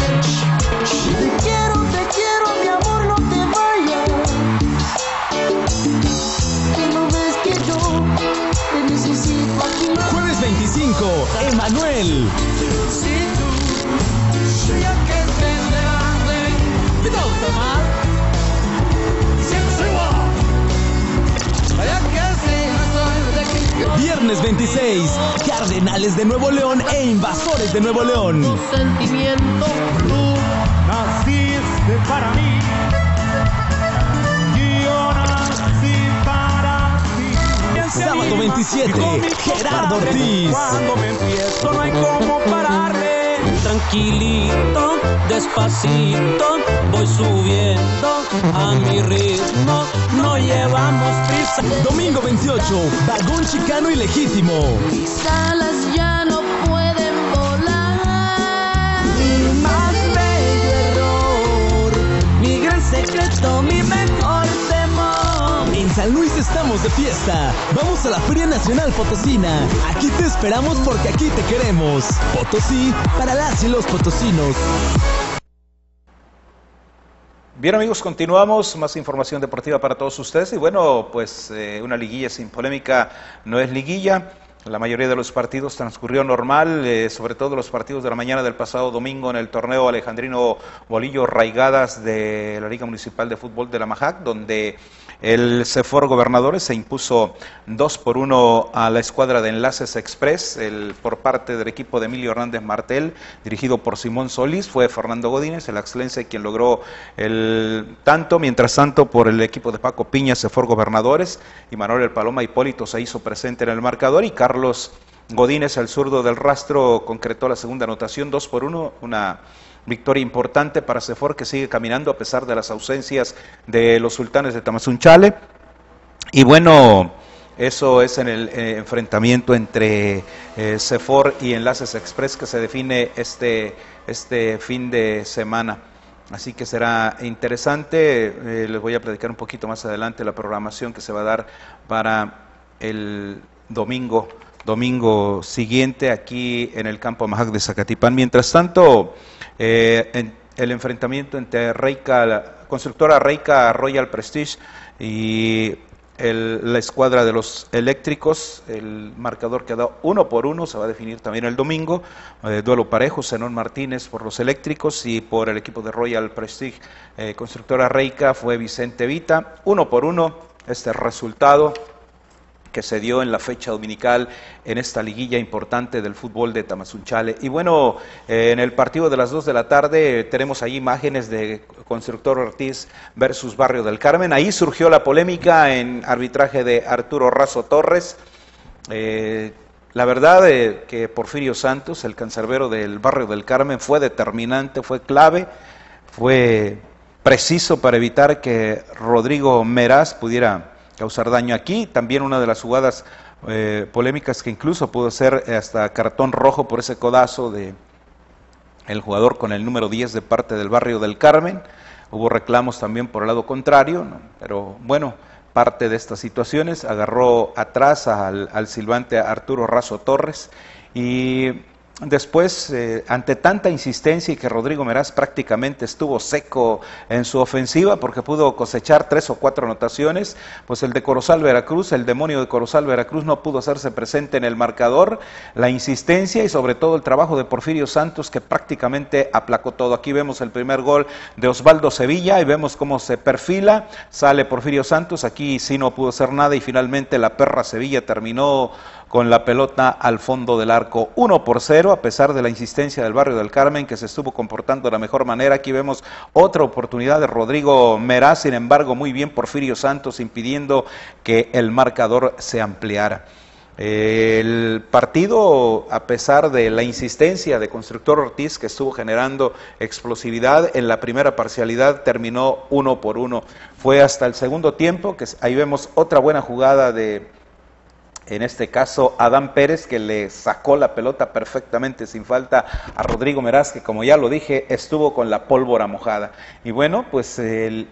25, Emanuel. Viernes 26, Cardenales de Nuevo León e Invasores de Nuevo León.
Sentimiento, tú naciste para mí. Yo nací para ti.
Sábado 27, Gerardo Ortiz.
Cuando me empiezo no hay cómo pararle.
Tranquilito, despacito, voy subiendo a mi ritmo, no llevamos prisa.
Domingo 28, Vagón Chicano Ilegítimo.
Mis alas ya no pueden volar. Mi más bello error, mi gran secreto, mi mejor temor.
En San Luis estamos de fiesta. Vamos a la Feria Nacional Potosina. Aquí te esperamos porque aquí te queremos. Potosí, para las y los potosinos.
Bien amigos, continuamos, más información deportiva para todos ustedes y bueno, pues una liguilla sin polémica no es liguilla. La mayoría de los partidos transcurrió normal, sobre todo los partidos de la mañana del pasado domingo en el torneo Alejandrino Bolillo Raigadas de la Liga Municipal de Fútbol de la Majac, donde el CEFOR Gobernadores se impuso 2-1 a la escuadra de Enlaces Express, por parte del equipo de Emilio Hernández Martel, dirigido por Simón Solís. Fue Fernando Godínez, el axlense, quien logró el tanto. Mientras tanto, por el equipo de Paco Piña, CEFOR Gobernadores, y Manuel El Paloma Hipólito se hizo presente en el marcador, y Carlos Godínez, el zurdo del rastro, concretó la segunda anotación, 2-1, una victoria importante para CEFOR, que sigue caminando a pesar de las ausencias de los sultanes de Tamazunchale. Y bueno, eso es en el enfrentamiento entre CEFOR y Enlaces Express, que se define este fin de semana. Así que será interesante. Les voy a platicar un poquito más adelante la programación que se va a dar para el domingo siguiente aquí en el campo Majac de Zacatipán. Mientras tanto, el enfrentamiento entre la constructora Reika Royal Prestige y la escuadra de los eléctricos, el marcador quedó 1-1, se va a definir también el domingo. Duelo parejo, Zenón Martínez por los eléctricos, y por el equipo de Royal Prestige, constructora Reika, fue Vicente Vita. 1-1 este resultado que se dio en la fecha dominical en esta liguilla importante del fútbol de Tamazunchale. Y bueno, en el partido de las 2 de la tarde tenemos ahí imágenes de Constructor Ortiz versus Barrio del Carmen. Ahí surgió la polémica en arbitraje de Arturo Razo Torres. La verdad que Porfirio Santos, el cancerbero del Barrio del Carmen, fue determinante, fue clave, fue preciso para evitar que Rodrigo Meraz pudiera causar daño aquí. También una de las jugadas polémicas, que incluso pudo ser hasta cartón rojo por ese codazo de el jugador con el número 10 de parte del Barrio del Carmen. Hubo reclamos también por el lado contrario, ¿no? Pero bueno, parte de estas situaciones. Agarró atrás al silbante Arturo Razo Torres, y después, ante tanta insistencia y que Rodrigo Meraz prácticamente estuvo seco en su ofensiva porque pudo cosechar 3 o 4 anotaciones, pues el de Corozal Veracruz, el demonio de Corozal Veracruz, no pudo hacerse presente en el marcador. La insistencia y sobre todo el trabajo de Porfirio Santos, que prácticamente aplacó todo. Aquí vemos el primer gol de Osvaldo Sevilla y vemos cómo se perfila, sale Porfirio Santos, aquí sí no pudo hacer nada, y finalmente la perra Sevilla terminó con la pelota al fondo del arco. 1-0, a pesar de la insistencia del Barrio del Carmen, que se estuvo comportando de la mejor manera. Aquí vemos otra oportunidad de Rodrigo Meraz, sin embargo muy bien Porfirio Santos, impidiendo que el marcador se ampliara. El partido, a pesar de la insistencia de Constructor Ortiz, que estuvo generando explosividad en la primera parcialidad, terminó 1-1. Fue hasta el segundo tiempo, que ahí vemos otra buena jugada de, en este caso, Adán Pérez, que le sacó la pelota perfectamente sin falta a Rodrigo Meraz, que, como ya lo dije, estuvo con la pólvora mojada. Y bueno, pues el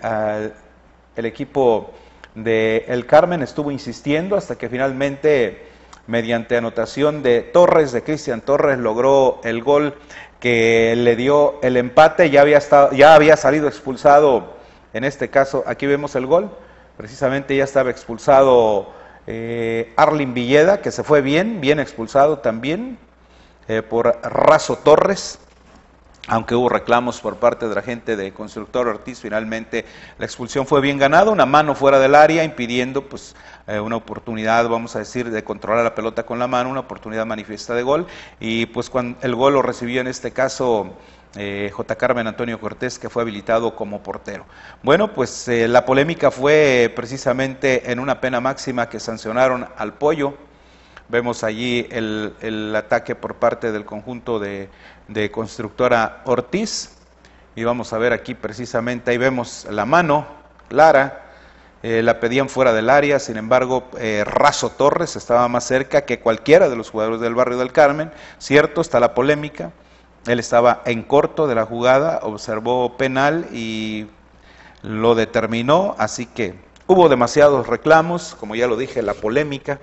equipo de El Carmen estuvo insistiendo hasta que finalmente, mediante anotación de Torres, de Cristian Torres, logró el gol que le dio el empate. Ya había salido expulsado, en este caso, aquí vemos el gol, precisamente ya estaba expulsado Arlin Villeda, que se fue bien expulsado también por Razo Torres. Aunque hubo reclamos por parte de la gente de Constructor Ortiz, finalmente la expulsión fue bien ganada, una mano fuera del área impidiendo pues una oportunidad, vamos a decir, de controlar la pelota con la mano, una oportunidad manifiesta de gol, y pues cuando el gol lo recibió en este caso J. Carmen Antonio Cortés, que fue habilitado como portero. Bueno, pues la polémica fue precisamente en una pena máxima que sancionaron al Pollo. Vemos allí el ataque por parte del conjunto de Constructora Ortiz, y vamos a ver aquí precisamente, ahí vemos la mano clara, la pedían fuera del área, sin embargo Razo Torres estaba más cerca que cualquiera de los jugadores del Barrio del Carmen, cierto, está la polémica, él estaba en corto de la jugada, observó penal y lo determinó, así que hubo demasiados reclamos, como ya lo dije, la polémica.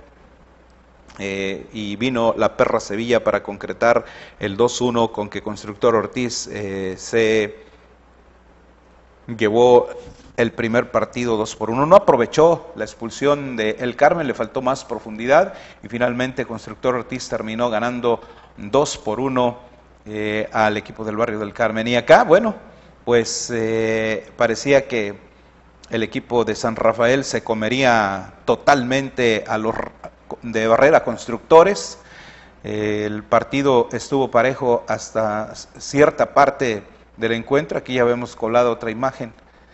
Y vino la Perra Sevilla para concretar el 2-1 con que Constructor Ortiz se llevó el primer partido 2-1. No aprovechó la expulsión de El Carmen, le faltó más profundidad y finalmente Constructor Ortiz terminó ganando 2-1 al equipo del Barrio del Carmen. Y acá, bueno, pues parecía que el equipo de San Rafael se comería totalmente a los de Barrera Constructores. El partido estuvo parejo hasta cierta parte del encuentro. Aquí ya vemos colada otra imagen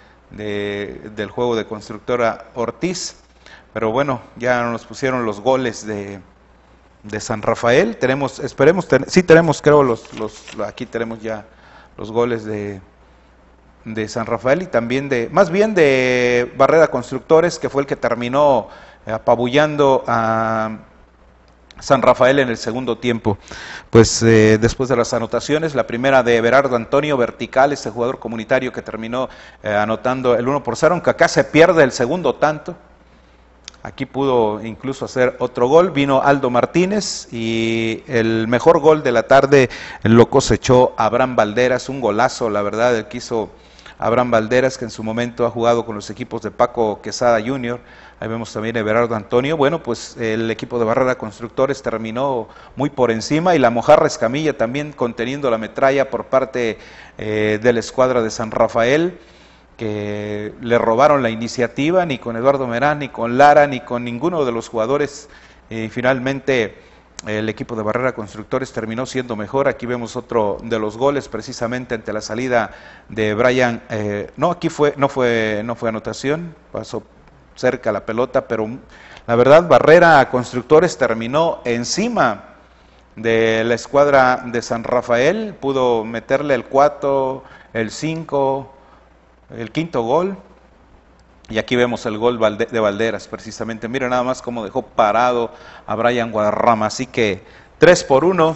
del juego de Constructora Ortiz, pero bueno, ya nos pusieron los goles de San Rafael. Tenemos, sí tenemos, creo, aquí tenemos ya los goles de San Rafael y también más bien de Barrera Constructores, que fue el que terminó apabullando a San Rafael en el segundo tiempo. Pues después de las anotaciones, la primera de Everardo Antonio Vertical, este jugador comunitario que terminó anotando el 1-0, aunque acá se pierde el segundo tanto. Aquí pudo incluso hacer otro gol, vino Aldo Martínez y el mejor gol de la tarde lo cosechó Abraham Valderas, un golazo, la verdad, el que hizo Abraham Valderas, que en su momento ha jugado con los equipos de Paco Quesada Jr., ahí vemos también a Everardo Antonio. Bueno, pues el equipo de Barrera Constructores terminó muy por encima y la Mojarra Escamilla también conteniendo la metralla por parte de la escuadra de San Rafael, que le robaron la iniciativa, ni con Eduardo Merán, ni con Lara, ni con ninguno de los jugadores. Finalmente el equipo de Barrera Constructores terminó siendo mejor. Aquí vemos otro de los goles precisamente ante la salida de Brian. No, aquí no fue anotación, pasó cerca la pelota, pero la verdad Barrera Constructores terminó encima de la escuadra de San Rafael, pudo meterle el 4, el 5, el quinto gol, y aquí vemos el gol de Valderas precisamente. Mira nada más cómo dejó parado a Brian Guadarrama, así que 3-1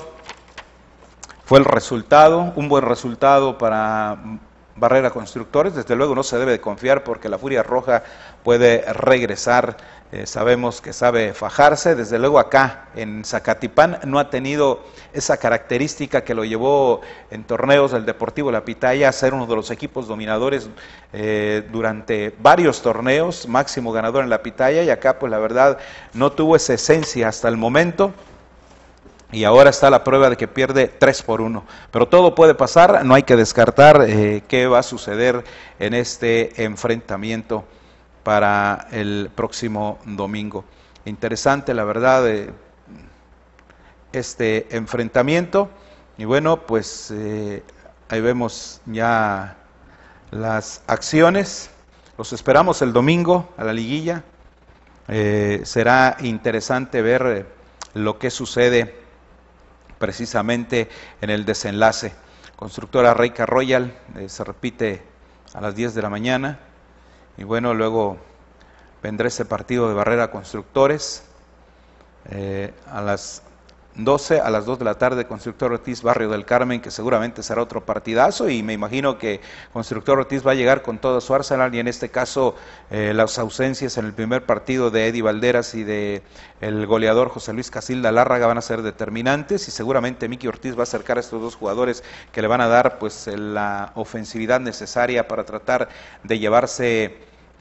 fue el resultado, un buen resultado para Barrera Constructores. Desde luego no se debe de confiar porque la Furia Roja puede regresar, sabemos que sabe fajarse. Desde luego acá en Zacatipán no ha tenido esa característica que lo llevó en torneos del Deportivo La Pitaya a ser uno de los equipos dominadores durante varios torneos, máximo ganador en La Pitaya, y acá pues la verdad no tuvo esa esencia hasta el momento. Y ahora está la prueba de que pierde 3-1. Pero todo puede pasar, no hay que descartar qué va a suceder en este enfrentamiento para el próximo domingo. Interesante, la verdad, este enfrentamiento. Y bueno, pues ahí vemos ya las acciones. Los esperamos el domingo a la liguilla. Será interesante ver lo que sucede precisamente en el desenlace. Constructora Reica Royal se repite a las 10 de la mañana y bueno, luego vendrá ese partido de Barrera Constructores a las 12, a las 2 de la tarde, Constructor Ortiz Barrio del Carmen, que seguramente será otro partidazo, y me imagino que Constructor Ortiz va a llegar con todo su arsenal, y en este caso las ausencias en el primer partido de Eddie Valderas y de el goleador José Luis Casilda Lárraga van a ser determinantes, y seguramente Miki Ortiz va a acercar a estos dos jugadores que le van a dar pues la ofensividad necesaria para tratar de llevarse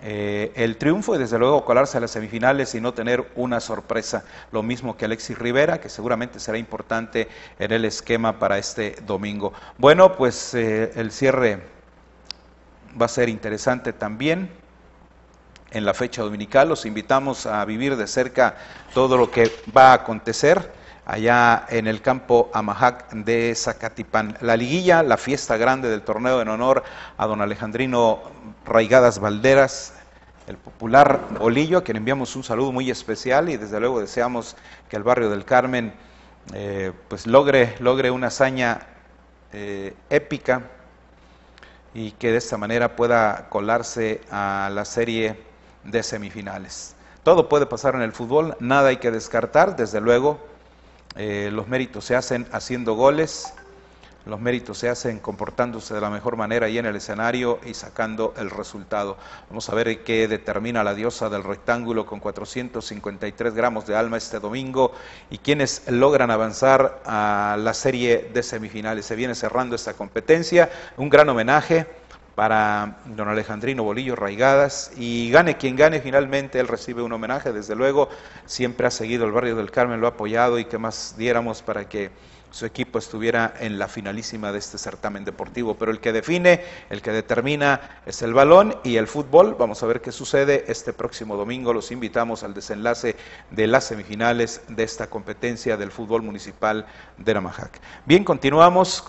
el triunfo y desde luego colarse a las semifinales y no tener una sorpresa, lo mismo que Alexis Rivera, que seguramente será importante en el esquema para este domingo. Bueno, pues el cierre va a ser interesante también en la fecha dominical. Los invitamos a vivir de cerca todo lo que va a acontecer allá en el campo Amajac de Zacatipán. La liguilla, la fiesta grande del torneo en honor a don Alejandrino Raigadas Valderas, el popular bolillo, a quien enviamos un saludo muy especial y desde luego deseamos que el barrio del Carmen pues logre una hazaña épica y que de esta manera pueda colarse a la serie de semifinales. Todo puede pasar en el fútbol, nada hay que descartar, desde luego. Los méritos se hacen haciendo goles, los méritos se hacen comportándose de la mejor manera ahí en el escenario y sacando el resultado. Vamos a ver qué determina la diosa del rectángulo con 453 gramos de alma este domingo y quienes logran avanzar a la serie de semifinales. Se viene cerrando esta competencia, un gran homenaje para don Alejandrino Bolillo Raigadas, y gane quien gane, finalmente él recibe un homenaje. Desde luego siempre ha seguido el barrio del Carmen, lo ha apoyado, y que más diéramos para que su equipo estuviera en la finalísima de este certamen deportivo, pero el que define, el que determina es el balón y el fútbol. Vamos a ver qué sucede este próximo domingo. Los invitamos al desenlace de las semifinales de esta competencia del fútbol municipal de Namajac. Bien, continuamos.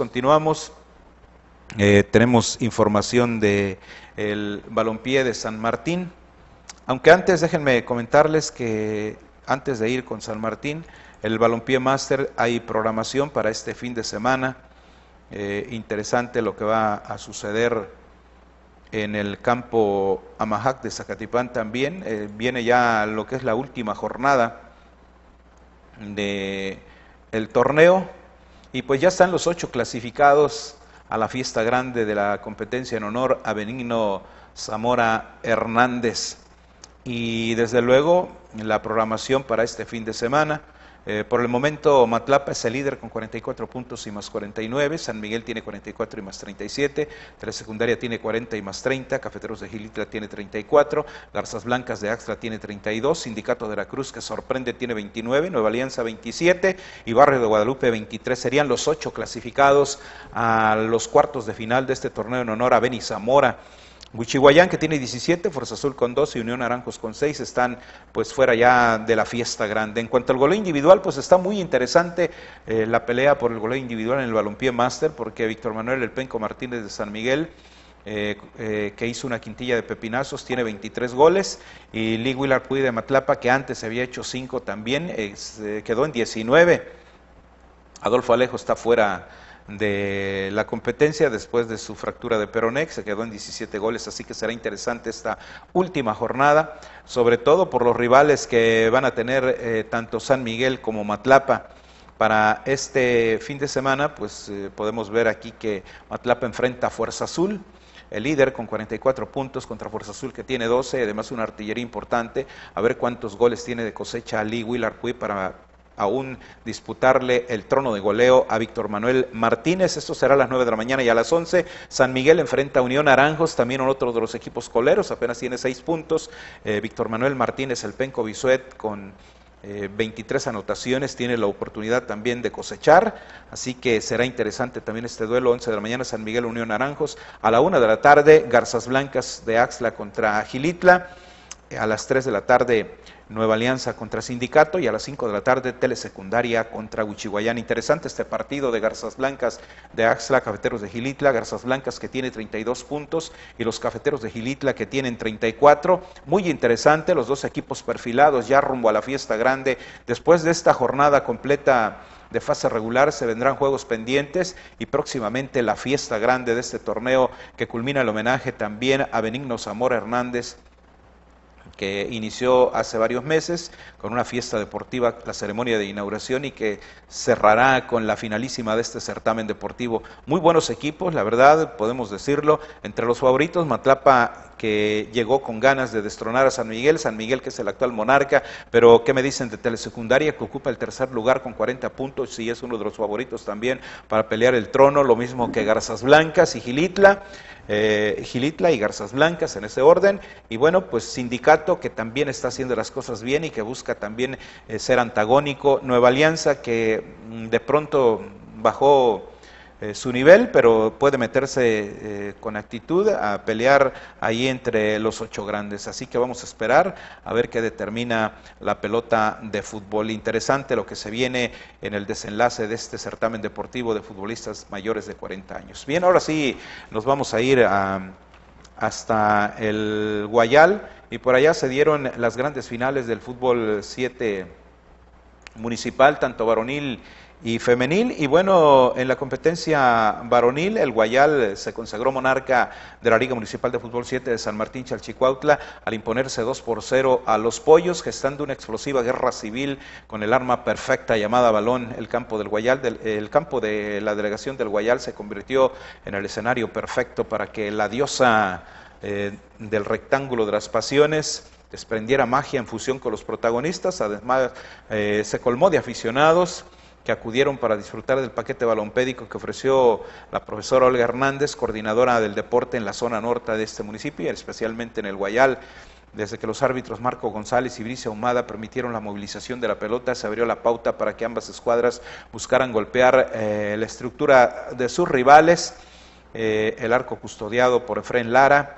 Tenemos información de el balompié de San Martín, aunque antes déjenme comentarles que antes de ir con San Martín, el balompié máster, hay programación para este fin de semana, interesante lo que va a suceder en el campo Amajac de Zacatipán también. Viene ya lo que es la última jornada del torneo y pues ya están los 8 clasificados a la fiesta grande de la competencia en honor a Benigno Zamora Hernández. Y desde luego la programación para este fin de semana, por el momento Matlapa es el líder con 44 puntos y más 49, San Miguel tiene 44 y más 37, Telesecundaria tiene 40 y más 30, Cafeteros de Gilitla tiene 34, Garzas Blancas de Axtla tiene 32, Sindicato de la Cruz, que sorprende, tiene 29, Nueva Alianza 27 y Barrio de Guadalupe 23. Serían los 8 clasificados a los cuartos de final de este torneo en honor a Beni Zamora. Huichihuayán, que tiene 17, Fuerza Azul con 12 y Unión Naranjos con 6, están pues fuera ya de la fiesta grande. En cuanto al goleo individual, pues está muy interesante la pelea por el goleo individual en el balompié máster, porque Víctor Manuel El Penco Martínez de San Miguel, que hizo una quintilla de pepinazos, tiene 23 goles, y Lee Willard Puy de Matlapa, que antes había hecho 5 también, quedó en 19. Adolfo Alejo está fuera de la competencia después de su fractura de peroné, se quedó en 17 goles, así que será interesante esta última jornada, sobre todo por los rivales que van a tener tanto San Miguel como Matlapa. Para este fin de semana, pues podemos ver aquí que Matlapa enfrenta a Fuerza Azul, el líder con 44 puntos contra Fuerza Azul que tiene 12, además una artillería importante. A ver cuántos goles tiene de cosecha Lee Willard Puy para aún disputarle el trono de goleo a Víctor Manuel Martínez. Esto será a las 9 de la mañana y a las 11. San Miguel enfrenta a Unión Naranjos, también otro de los equipos coleros, apenas tiene 6 puntos. Víctor Manuel Martínez, el Penco Bisuet, con 23 anotaciones, tiene la oportunidad también de cosechar, así que será interesante también este duelo. 11 de la mañana San Miguel Unión Naranjos, a la 1 de la tarde Garzas Blancas de Axtla contra Gilitla, a las 3 de la tarde Nueva Alianza contra Sindicato y a las 5 de la tarde Telesecundaria contra Huichihuayán. Interesante este partido de Garzas Blancas de Axtla, Cafeteros de Gilitla. Garzas Blancas que tiene 32 puntos y los Cafeteros de Gilitla que tienen 34. Muy interesante, los dos equipos perfilados ya rumbo a la fiesta grande. Después de esta jornada completa de fase regular se vendrán juegos pendientes y próximamente la fiesta grande de este torneo, que culmina el homenaje también a Benigno Zamora Hernández que inició hace varios meses con una fiesta deportiva, la ceremonia de inauguración, y que cerrará con la finalísima de este certamen deportivo. Muy buenos equipos, la verdad, podemos decirlo. Entre los favoritos, Matlapa, que llegó con ganas de destronar a San Miguel que es el actual monarca, pero ¿qué me dicen de Telesecundaria, que ocupa el tercer lugar con 40 puntos y es uno de los favoritos también para pelear el trono, lo mismo que Garzas Blancas y Gilitla y Garzas Blancas en ese orden? Y bueno, pues Sindicato, que también está haciendo las cosas bien y que busca también ser antagónico. Nueva Alianza, que de pronto bajó su nivel, pero puede meterse con actitud a pelear ahí entre los 8 grandes. Así que vamos a esperar a ver qué determina la pelota de fútbol. Interesante lo que se viene en el desenlace de este certamen deportivo de futbolistas mayores de 40 años. Bien, ahora sí nos vamos a ir hasta el Guayal, y por allá se dieron las grandes finales del fútbol 7 municipal, tanto varonil y femenil. Y bueno, en la competencia varonil, el Guayal se consagró monarca de la Liga Municipal de Fútbol 7 de San Martín Chalchicuautla al imponerse 2-0 a los Pollos, gestando una explosiva guerra civil con el arma perfecta llamada balón. El campo del Guayal, el campo de la delegación del Guayal, se convirtió en el escenario perfecto para que la diosa del rectángulo de las pasiones desprendiera magia en fusión con los protagonistas. Además, se colmó de aficionados que acudieron para disfrutar del paquete balompédico que ofreció la profesora Olga Hernández, coordinadora del deporte en la zona norte de este municipio, especialmente en el Guayal. Desde que los árbitros Marco González y Bricia Ahumada permitieron la movilización de la pelota, se abrió la pauta para que ambas escuadras buscaran golpear la estructura de sus rivales. El arco custodiado por Efrén Lara,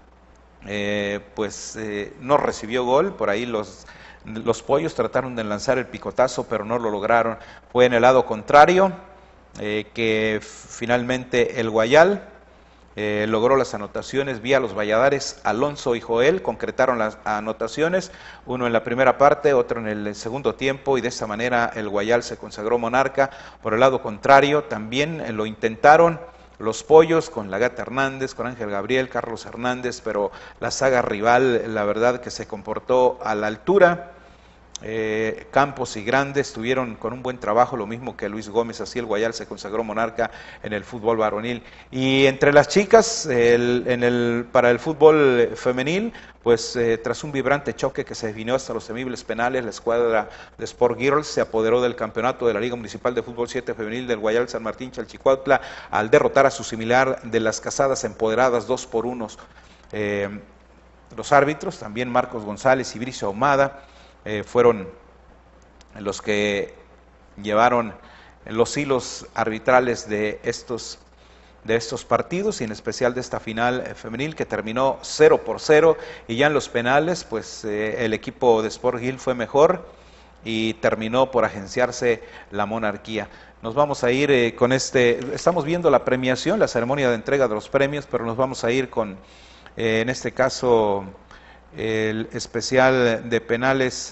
no recibió gol. Por ahí los Pollos trataron de lanzar el picotazo, pero no lo lograron. Fue en el lado contrario que finalmente el Guayal logró las anotaciones vía los Valladares. Alonso y Joel concretaron las anotaciones, uno en la primera parte, otro en el segundo tiempo, y de esta manera el Guayal se consagró monarca. Por el lado contrario también lo intentaron los Pollos con la Gata Hernández, con Ángel Gabriel, Carlos Hernández, pero la saga rival, la verdad que se comportó a la altura. Campos y Grandes estuvieron con un buen trabajo, lo mismo que Luis Gómez. Así el Guayal se consagró monarca en el fútbol varonil. Y entre las chicas, para el fútbol femenil, tras un vibrante choque que se definió hasta los temibles penales, la escuadra de Sport Girls se apoderó del campeonato de la Liga Municipal de Fútbol 7 femenil del Guayal San Martín Chalchicuautla al derrotar a su similar de las Casadas Empoderadas 2-1. Los árbitros, también Marcos González y Bricia Ahumada, fueron los que llevaron los hilos arbitrales de estos partidos, y en especial de esta final femenil que terminó 0-0, y ya en los penales el equipo de Sport Hill fue mejor y terminó por agenciarse la monarquía. Nos vamos a ir estamos viendo la premiación, la ceremonia de entrega de los premios, pero nos vamos a ir con, en este caso, el especial de penales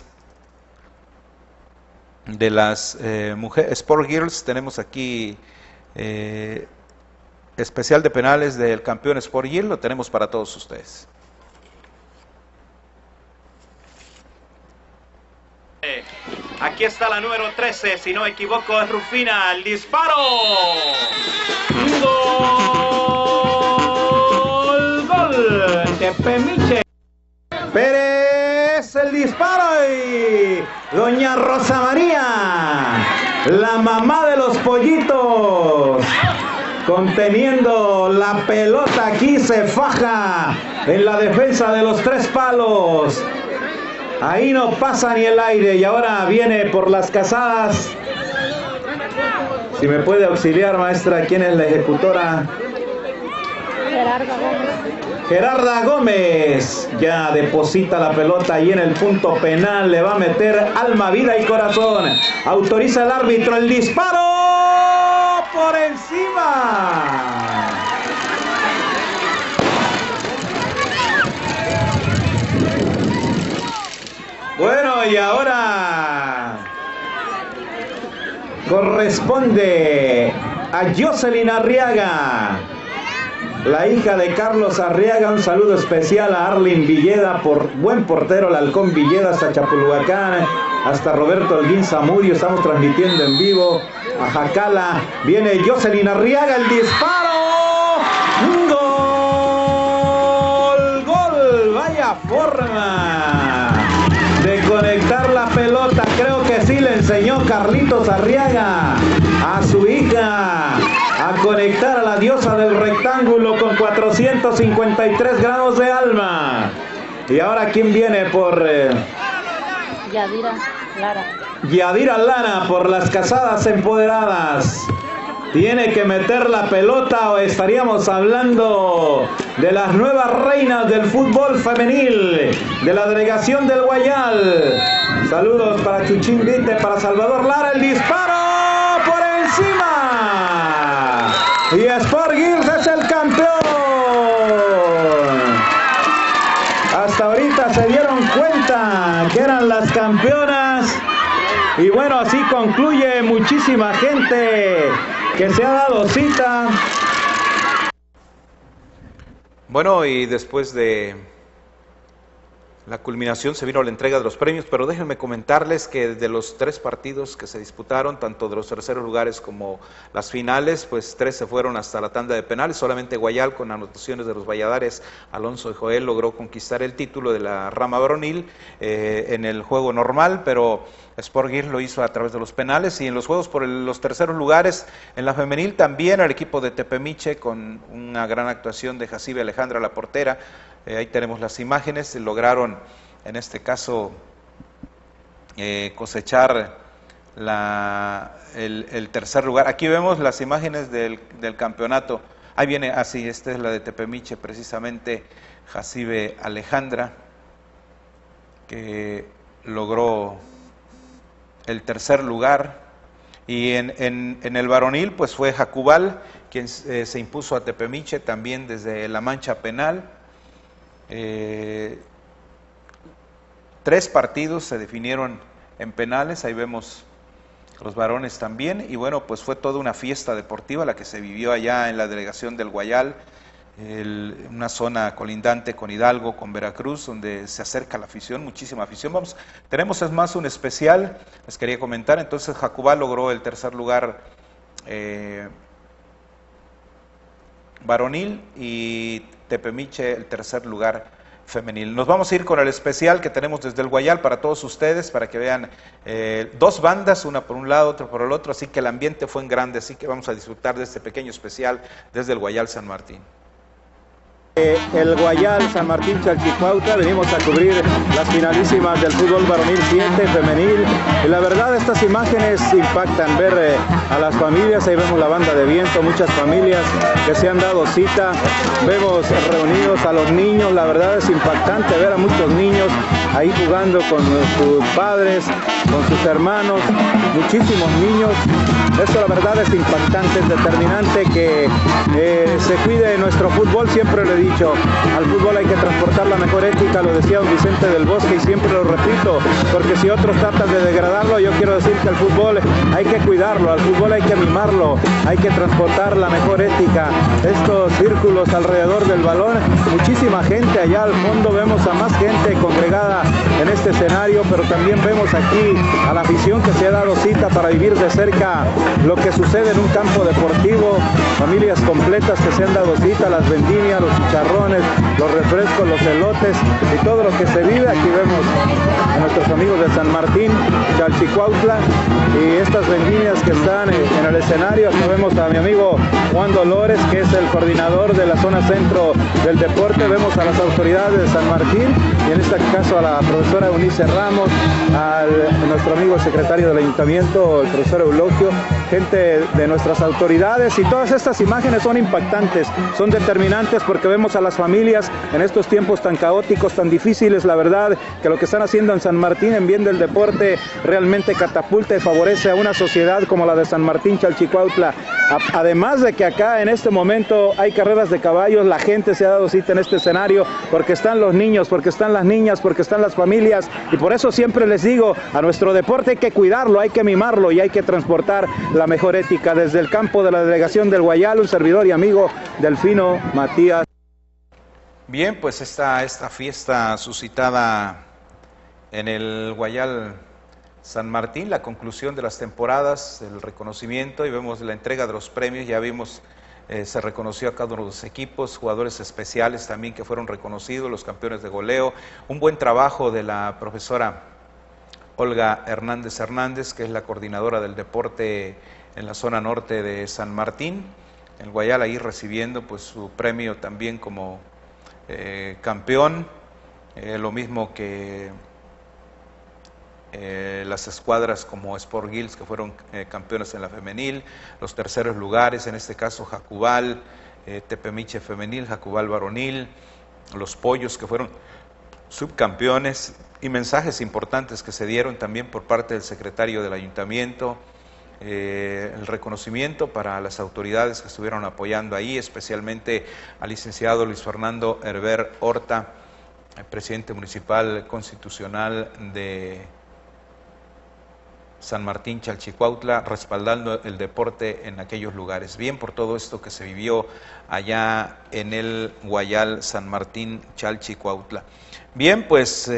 de las mujeres Sport Girls. Tenemos aquí especial de penales del campeón Sport Girl, lo tenemos para todos ustedes.
Aquí está la número 13, si no me equivoco es Rufina, el disparo. Gol de Pemiche Pérez, el disparo, y doña Rosa María, la mamá de los pollitos, conteniendo la pelota, aquí se faja en la defensa de los 3 palos. Ahí no pasa ni el aire, y ahora viene por las Casadas. Si me puede auxiliar, maestra, ¿quién es la ejecutora? Gerarda Gómez. Ya deposita la pelota ahí en el punto penal, le va a meter alma, vida y corazón. Autoriza el árbitro el disparo por encima. Bueno, y ahora corresponde a Jocelyn Arriaga. la hija de Carlos Arriaga. Un saludo especial a Arlene Villeda, por buen portero, el Halcón Villeda, hasta Chapulhuacán, hasta Roberto Holguín Zamudio. Estamos transmitiendo en vivo a Jacala. Viene Jocelyn Arriaga, el disparo. ¡Gol! ¡Gol! ¡Vaya forma de conectar la pelota! Creo que sí le enseñó Carlitos Arriaga a su hija a conectar a la diosa del rectángulo con 453 grados de alma. Y ahora, ¿quién viene por...?
Yadira Lara.
Yadira Lara por las Casadas Empoderadas. Tiene que meter la pelota o estaríamos hablando de las nuevas reinas del fútbol femenil de la delegación del Guayal. Saludos para Chuchín Vite, para Salvador Lara, el disparo por encima. Y Sport Girls es el campeón. Hasta ahorita se dieron cuenta que eran las campeonas. Y bueno, así concluye. Muchísima gente que se ha dado cita.
Bueno, y después de la culminación se vino la entrega de los premios, pero déjenme comentarles que de los 3 partidos que se disputaron, tanto de los terceros lugares como las finales, pues 3 se fueron hasta la tanda de penales. Solamente Guayal, con anotaciones de los Valladares, Alonso y Joel, logró conquistar el título de la rama varonil en el juego normal, pero Sport Girls lo hizo a través de los penales. Y en los juegos por los terceros lugares, en la femenil también el equipo de Tepemiche, con una gran actuación de Jacibe Alejandra, la portera. Ahí tenemos las imágenes. Lograron, en este caso, cosechar el tercer lugar. Aquí vemos las imágenes del campeonato. Ahí viene, así, esta es la de Tepemiche, precisamente Jacibe Alejandra, que logró el tercer lugar. Y en el varonil pues fue Jacubal quien se impuso a Tepemiche también desde la mancha penal. 3 partidos se definieron en penales. Ahí vemos los varones también. Y bueno, pues fue toda una fiesta deportiva la que se vivió allá en la delegación del Guayal, una zona colindante con Hidalgo, con Veracruz, donde se acerca la afición, muchísima afición. Tenemos es más un especial, les quería comentar. Entonces Jacubal logró el tercer lugar varonil y Tepemiche el tercer lugar femenil. Nos vamos a ir con el especial que tenemos desde el Guayal para todos ustedes, para que vean 2 bandas, una por un lado, otra por el otro, así que el ambiente fue en grande, así que vamos a disfrutar de este pequeño especial desde el Guayal San Martín.
El Guayal San Martín Chalchicuautla, venimos a cubrir las finalísimas del fútbol varonil 7 femenil, y la verdad estas imágenes impactan. Ver a las familias, ahí vemos la banda de viento, muchas familias que se han dado cita, vemos reunidos a los niños. La verdad es impactante ver a muchos niños ahí jugando con sus padres, con sus hermanos, muchísimos niños. Esto la verdad es impactante, es determinante que se cuide nuestro fútbol. Siempre lo he dicho, al fútbol hay que transportar la mejor ética, lo decía don Vicente del Bosque, y siempre lo repito, porque si otros tratan de degradarlo, yo quiero decir que al fútbol hay que cuidarlo, al fútbol hay que mimarlo, hay que transportar la mejor ética. Estos círculos alrededor del balón, muchísima gente allá al fondo, vemos a más gente congregada en este escenario, pero también vemos aquí a la afición que se ha dado cita para vivir de cerca lo que sucede en un campo deportivo, familias completas que se han dado cita, las vendimias, los chicharrones, los refrescos, los elotes y todo lo que se vive. Aquí vemos a nuestros amigos de San Martín, Chalchicuautla, y estas vendimias que están en el escenario. Aquí vemos a mi amigo Juan Dolores, que es el coordinador de la zona centro del deporte. Vemos a las autoridades de San Martín, y en este caso a la profesora Eunice Ramos, a nuestro amigo secretario del ayuntamiento, el profesor Eulogio, gente de nuestras autoridades. Y todas estas imágenes son impactantes, son determinantes, porque vemos a las familias en estos tiempos tan caóticos, tan difíciles. La verdad que lo que están haciendo en San Martín en bien del deporte realmente catapulta y favorece a una sociedad como la de San Martín Chalchicuautla. Además de que acá en este momento hay carreras de caballos, la gente se ha dado cita en este escenario porque están los niños, porque están las niñas, porque están las familias, y por eso siempre les digo, a nuestro deporte hay que cuidarlo, hay que mimarlo y hay que transportar la mejor ética. Desde el campo de la delegación del Guayal, un servidor y amigo Delfino Matías.
Bien, pues esta fiesta suscitada en el Guayal San Martín, la conclusión de las temporadas, el reconocimiento, y vemos la entrega de los premios. Ya vimos, se reconoció a cada uno de los equipos, jugadores especiales también que fueron reconocidos, los campeones de goleo, un buen trabajo de la profesora Olga Hernández Hernández, que es la coordinadora del deporte en la zona norte de San Martín. El Guayal ahí recibiendo pues su premio también como campeón, lo mismo que las escuadras como Sport Guilds, que fueron campeones en la femenil, los terceros lugares, en este caso Jacubal, Tepemiche femenil, Jacubal varonil, los Pollos, que fueron subcampeones, y mensajes importantes que se dieron también por parte del secretario del ayuntamiento, el reconocimiento para las autoridades que estuvieron apoyando ahí, especialmente al licenciado Luis Fernando Herber Horta, el presidente municipal constitucional de San Martín Chalchicuautla, respaldando el deporte en aquellos lugares. Bien por todo esto que se vivió allá en el Guayal San Martín Chalchicuautla. Bien, pues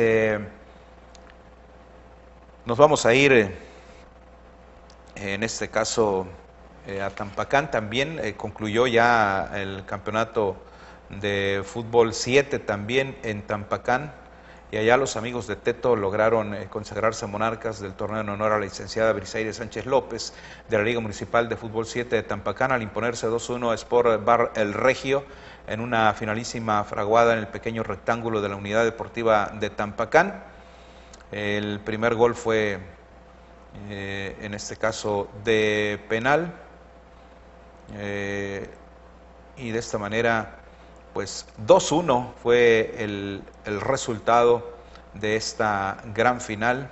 nos vamos a ir en este caso a Tampacán. También concluyó ya el campeonato de fútbol 7 también en Tampacán, y allá los amigos de Teto lograron consagrarse monarcas del torneo en honor a la licenciada Briseide Sánchez López de la Liga Municipal de Fútbol 7 de Tampacán, al imponerse 2-1 a Sport Bar El Regio en una finalísima fraguada en el pequeño rectángulo de la Unidad Deportiva de Tampacán. El primer gol fue en este caso de penal, y de esta manera pues 2-1 fue el resultado de esta gran final.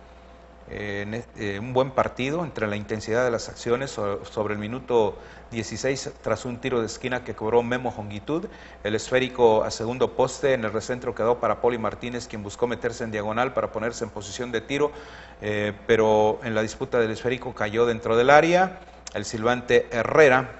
Un buen partido entre la intensidad de las acciones. Sobre el minuto 16, tras un tiro de esquina que cobró Memo Jongitud, el esférico a segundo poste, en el recentro quedó para Poli Martínez, quien buscó meterse en diagonal para ponerse en posición de tiro, pero en la disputa del esférico cayó dentro del área. El silbante Herrera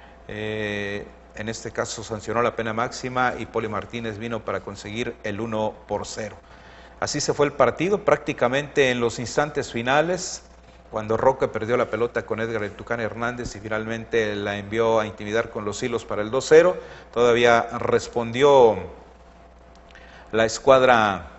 en este caso sancionó la pena máxima, y Poli Martínez vino para conseguir el 1-0. Así se fue el partido, prácticamente en los instantes finales, cuando Roque perdió la pelota con Edgar El Tucán Hernández y finalmente la envió a intimidar con los hilos para el 2-0. Todavía respondió la escuadra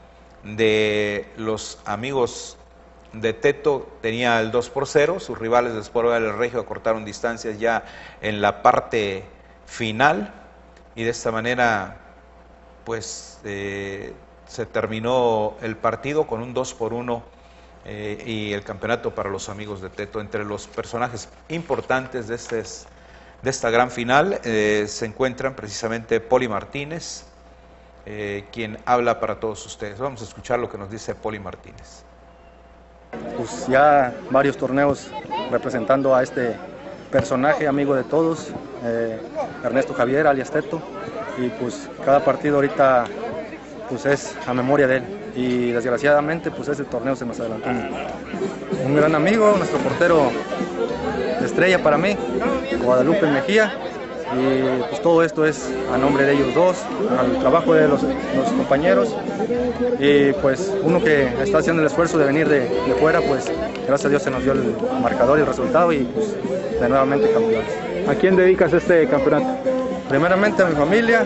de los amigos de Teto, tenía el 2-0. Sus rivales de Sport Bar El Regio acortaron distancias ya en la parte final, y de esta manera pues se terminó el partido con un 2-1 y el campeonato para los amigos de Teto. Entre los personajes importantes de esta gran final se encuentran precisamente Poli Martínez, quien habla para todos ustedes. Vamos a escuchar lo que nos dice Poli Martínez.
Pues ya varios torneos representando a este personaje, amigo de todos, Ernesto Javier, alias Teto, y pues cada partido ahorita pues es a memoria de él, y desgraciadamente pues ese torneo se nos adelantó. Un gran amigo, nuestro portero estrella para mí, Guadalupe Mejía, y pues todo esto es a nombre de ellos dos, al trabajo de los compañeros, y pues uno que está haciendo el esfuerzo de venir de fuera, pues gracias a Dios se nos dio el marcador y el resultado, y pues de nuevamente campeones.
¿A quién dedicas este campeonato?
Primeramente a mi familia,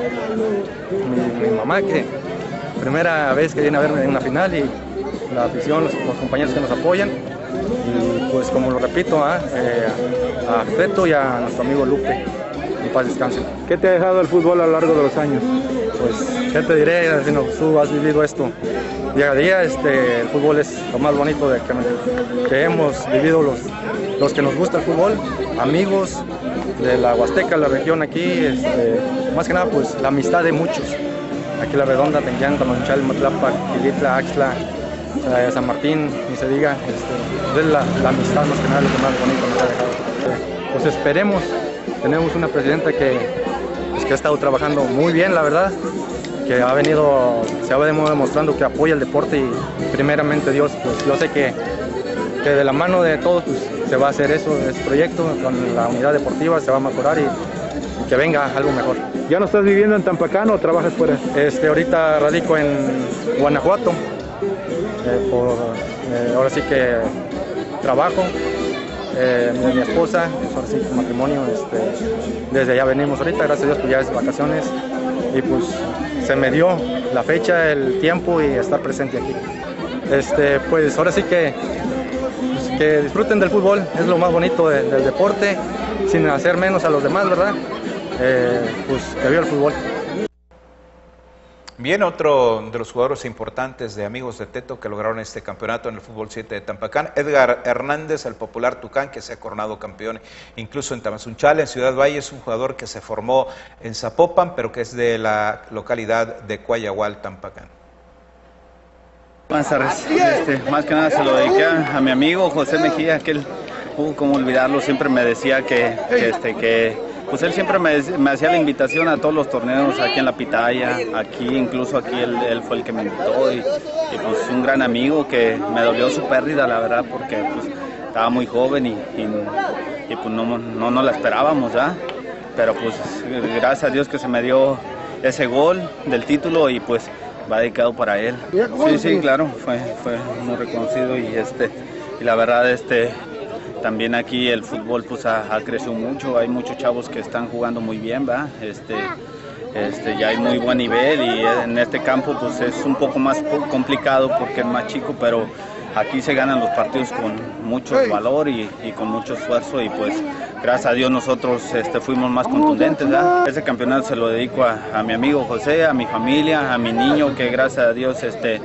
mi mamá, que primera vez que viene a verme en una final, y la afición, los compañeros que nos apoyan, y pues como lo repito, a Teto y a nuestro amigo Lupe, en paz descanse.
¿Qué te ha dejado el fútbol a lo largo de los años?
Pues, ¿qué te diré? Tú has vivido esto día a día. El fútbol es lo más bonito que hemos vivido los que nos gusta el fútbol, amigos de la Huasteca, la región aquí, más que nada pues la amistad de muchos. Aquí La Redonda, Tenyanca, Manchal, Matlapa, Quilitla, Axtla, San Martín, ni se diga, es la amistad más que nada lo que más bonito nos ha dejado. Pues esperemos, tenemos una presidenta que ha estado trabajando muy bien, la verdad, que se ha venido demostrando que apoya el deporte, y primeramente Dios, pues yo sé que que de la mano de todos pues, se va a hacer eso, ese proyecto con la unidad deportiva, se va a mejorar y que venga algo mejor.
¿Ya no estás viviendo en Tampacán o trabajas fuera?
Ahorita radico en Guanajuato, ahora sí que trabajo, mi esposa, ahora sí que matrimonio, desde allá venimos ahorita, gracias a Dios pues ya es vacaciones y pues se me dio la fecha, el tiempo y estar presente aquí. Pues ahora sí que disfruten del fútbol, es lo más bonito del deporte, sin hacer menos a los demás, ¿verdad? Pues que viva el fútbol.
Bien, otro de los jugadores importantes de Amigos de Teto que lograron este campeonato en el Fútbol 7 de Tampacán, Edgar Hernández, el popular Tucán, que se ha coronado campeón incluso en Tamazunchale, en Ciudad Valle. Es un jugador que se formó en Zapopan, pero que es de la localidad de Cuayagual, Tampacán.
Buenas tardes. Más que nada se lo dediqué a mi amigo José Mejía, que él, cómo olvidarlo, siempre me decía que pues él siempre me hacía la invitación a todos los torneos aquí en La Pitaya, aquí, incluso aquí él fue el que me invitó y pues un gran amigo que me dolió su pérdida, la verdad, porque pues estaba muy joven y pues no la esperábamos ya, pero pues gracias a Dios que se me dio ese gol del título y pues va dedicado para él. Sí, claro, fue muy reconocido y la verdad también aquí el fútbol pues ha crecido mucho, hay muchos chavos que están jugando muy bien, ¿va? Ya hay muy buen nivel y en este campo pues es un poco más complicado porque es más chico, pero aquí se ganan los partidos con mucho valor y con mucho esfuerzo y pues gracias a Dios nosotros fuimos más contundentes, ¿verdad? Ese campeonato se lo dedico a mi amigo José, a mi familia, a mi niño que gracias a Dios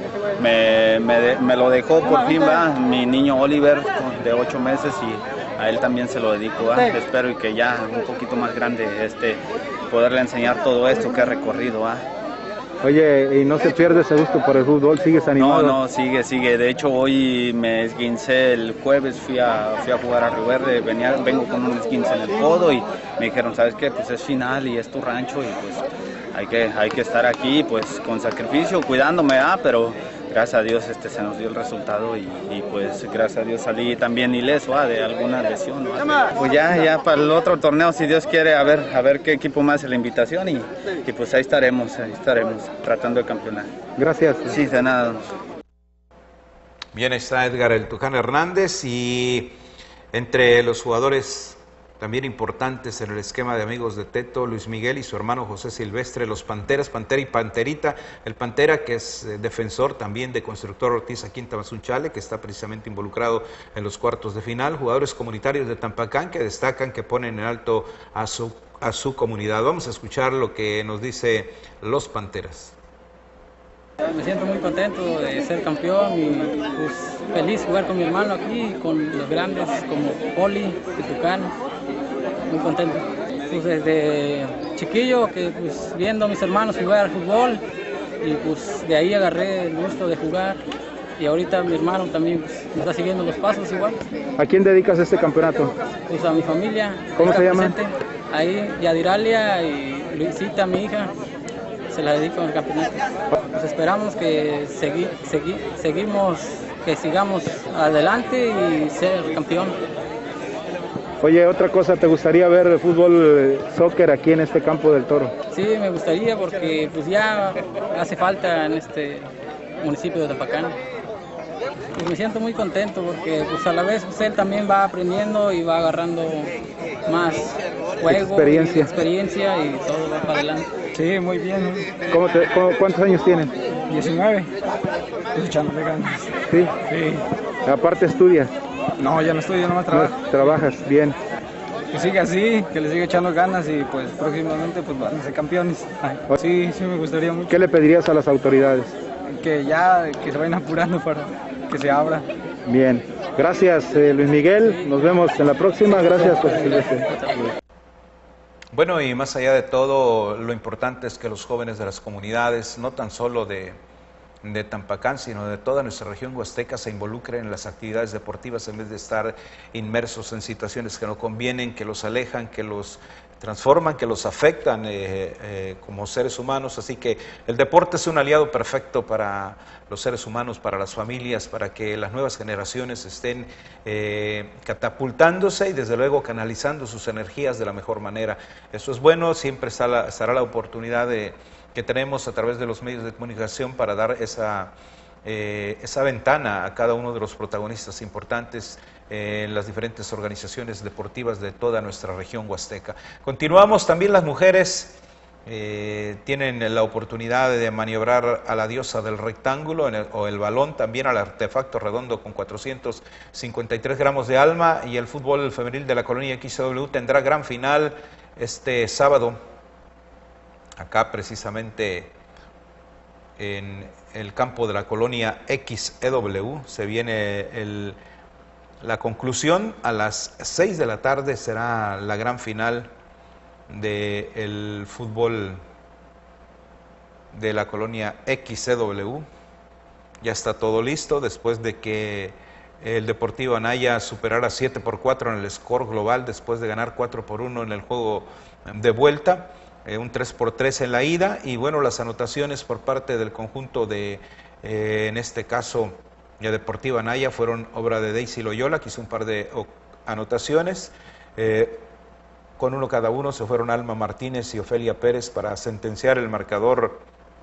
me lo dejó por fin, ¿verdad? Mi niño Oliver de 8 meses y a él también se lo dedico, ¿verdad? Espero y que ya un poquito más grande poderle enseñar todo esto que ha recorrido, ¿verdad?
Oye, ¿y no se pierde ese gusto por el fútbol? ¿Sigues animado?
No, sigue. De hecho, hoy me esguincé el jueves, fui a jugar a Río Verde, vengo con un esguince en el codo y me dijeron, ¿sabes qué? Pues es final y es tu rancho y pues hay que estar aquí pues con sacrificio, cuidándome, pero gracias a Dios se nos dio el resultado y pues gracias a Dios salí también ileso de alguna lesión, ¿no? Pues ya para el otro torneo, si Dios quiere, a ver qué equipo más hace la invitación y pues ahí estaremos tratando de campeonar.
Gracias.
Sí, de nada.
Bien, está Edgar el Tucán Hernández y entre los jugadores también importantes en el esquema de Amigos de Teto, Luis Miguel y su hermano José Silvestre, los Panteras, Pantera y Panterita. El Pantera, que es defensor también de Constructor Ortiz aquí en Tamazunchale, que está precisamente involucrado en los cuartos de final. Jugadores comunitarios de Tampacán que destacan, que ponen en alto a su comunidad. Vamos a escuchar lo que nos dice los Panteras.
Me siento muy contento de ser campeón y pues, feliz jugar con mi hermano aquí, con los grandes como Poli y Tucán, muy contento. Pues desde chiquillo, que pues viendo a mis hermanos jugar al fútbol y pues de ahí agarré el gusto de jugar y ahorita mi hermano también pues, me está siguiendo los pasos igual.
¿A quién dedicas este campeonato?
Pues a mi familia.
¿Cómo se llama?
Ahí Yadiralia y Luisita, mi hija. Se la dedico al campeonato. Pues esperamos que sigamos adelante y ser campeón.
Oye, otra cosa, ¿te gustaría ver fútbol, soccer aquí en este campo del Toro?
Sí, me gustaría porque pues ya hace falta en este municipio de Tampacán. Pues me siento muy contento porque pues a la vez pues, él también va aprendiendo y va agarrando más juego, experiencia y todo va para adelante.
Sí, muy bien.
¿Cuántos años tienen?
19. Echándole ganas.
¿Sí?
Sí.
¿Aparte estudias?
No, ya no estudio, nomás trabajo.
No, trabajas, bien.
Que siga así, que le siga echando ganas y pues próximamente pues van a ser campeones. Sí, me gustaría mucho.
¿Qué le pedirías a las autoridades?
Que se vayan apurando para que se abra.
Bien. Gracias, Luis Miguel. Nos vemos en la próxima. Gracias, José Silvestre.
Bueno, y más allá de todo, lo importante es que los jóvenes de las comunidades, no tan solo de Tampacán, sino de toda nuestra región huasteca, se involucren en las actividades deportivas en vez de estar inmersos en situaciones que no convienen, que los alejan, que los transforman, que los afectan como seres humanos. Así que el deporte es un aliado perfecto para los seres humanos, para las familias, para que las nuevas generaciones estén catapultándose y desde luego canalizando sus energías de la mejor manera. Eso es bueno, siempre estará la oportunidad que tenemos a través de los medios de comunicación para dar esa ventana a cada uno de los protagonistas importantes en las diferentes organizaciones deportivas de toda nuestra región huasteca. Continuamos, también las mujeres tienen la oportunidad de maniobrar a la diosa del rectángulo o el balón, también al artefacto redondo con 453 gramos de alma, y el fútbol femenil de la colonia XW tendrá gran final este sábado, acá precisamente en el campo de la colonia XEW. Se viene la conclusión a las 6 de la tarde, será la gran final del fútbol de la colonia XEW. Ya está todo listo después de que el Deportivo Anaya superara 7-4 en el score global, después de ganar 4-1 en el juego de vuelta, un 3-3 en la ida, y bueno, las anotaciones por parte del conjunto de, en este caso, el Deportivo Anaya, fueron obra de Daisy Loyola, que hizo un par de anotaciones, con uno cada uno se fueron Alma Martínez y Ofelia Pérez para sentenciar el marcador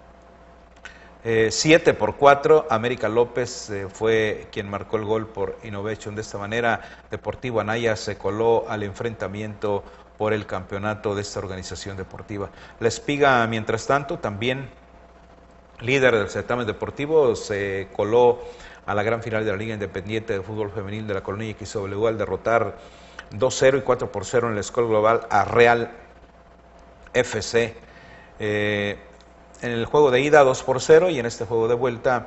7-4. América López fue quien marcó el gol por Innovation. De esta manera, Deportivo Anaya se coló al enfrentamiento por el campeonato de esta organización deportiva. La Espiga, mientras tanto, también líder del certamen deportivo, se coló a la gran final de la Liga Independiente de Fútbol Femenil de la colonia XW al derrotar 2-0 y 4-0 en el score global a Real FC. En el juego de ida 2-0 y en este juego de vuelta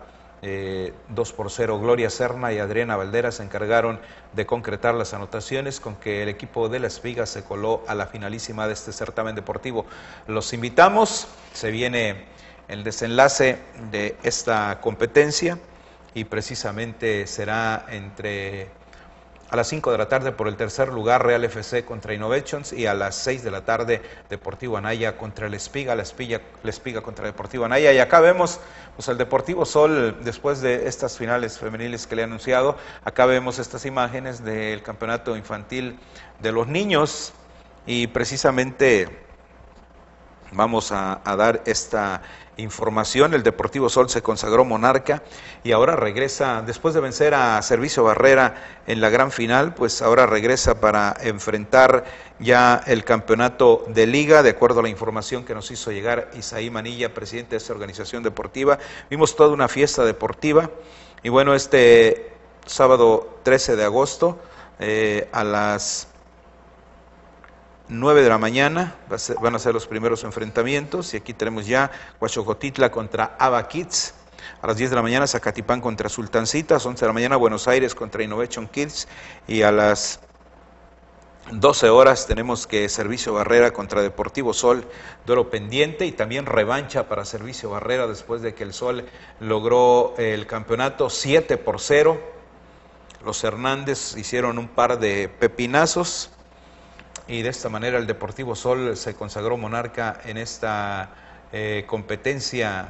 2-0. Gloria Serna y Adriana Valdera se encargaron de concretar las anotaciones, con que el equipo de La Espiga se coló a la finalísima de este certamen deportivo. Los invitamos, se viene el desenlace de esta competencia y precisamente será a las 5 de la tarde por el tercer lugar Real FC contra Innovations, y a las 6 de la tarde Deportivo Anaya contra La Espiga, La Espiga contra Deportivo Anaya. Y acá vemos pues el Deportivo Sol, después de estas finales femeniles que le he anunciado, acá vemos estas imágenes del campeonato infantil de los niños, y precisamente vamos a dar esta información. El Deportivo Sol se consagró monarca y ahora regresa, después de vencer a Servicio Barrera en la gran final, pues ahora regresa para enfrentar ya el campeonato de liga, de acuerdo a la información que nos hizo llegar Isaí Manilla, presidente de esta organización deportiva. Vimos toda una fiesta deportiva, y bueno, este sábado 13 de agosto a las 9 de la mañana van a ser los primeros enfrentamientos, y aquí tenemos ya Huachocotitla contra Ava Kids. A las 10 de la mañana Zacatipán contra Sultancitas, 11 de la mañana Buenos Aires contra Innovation Kids, y a las 12 horas tenemos que Servicio Barrera contra Deportivo Sol, duelo pendiente y también revancha para Servicio Barrera después de que el Sol logró el campeonato 7-0. Los Hernández hicieron un par de pepinazos, y de esta manera el Deportivo Sol se consagró monarca en esta competencia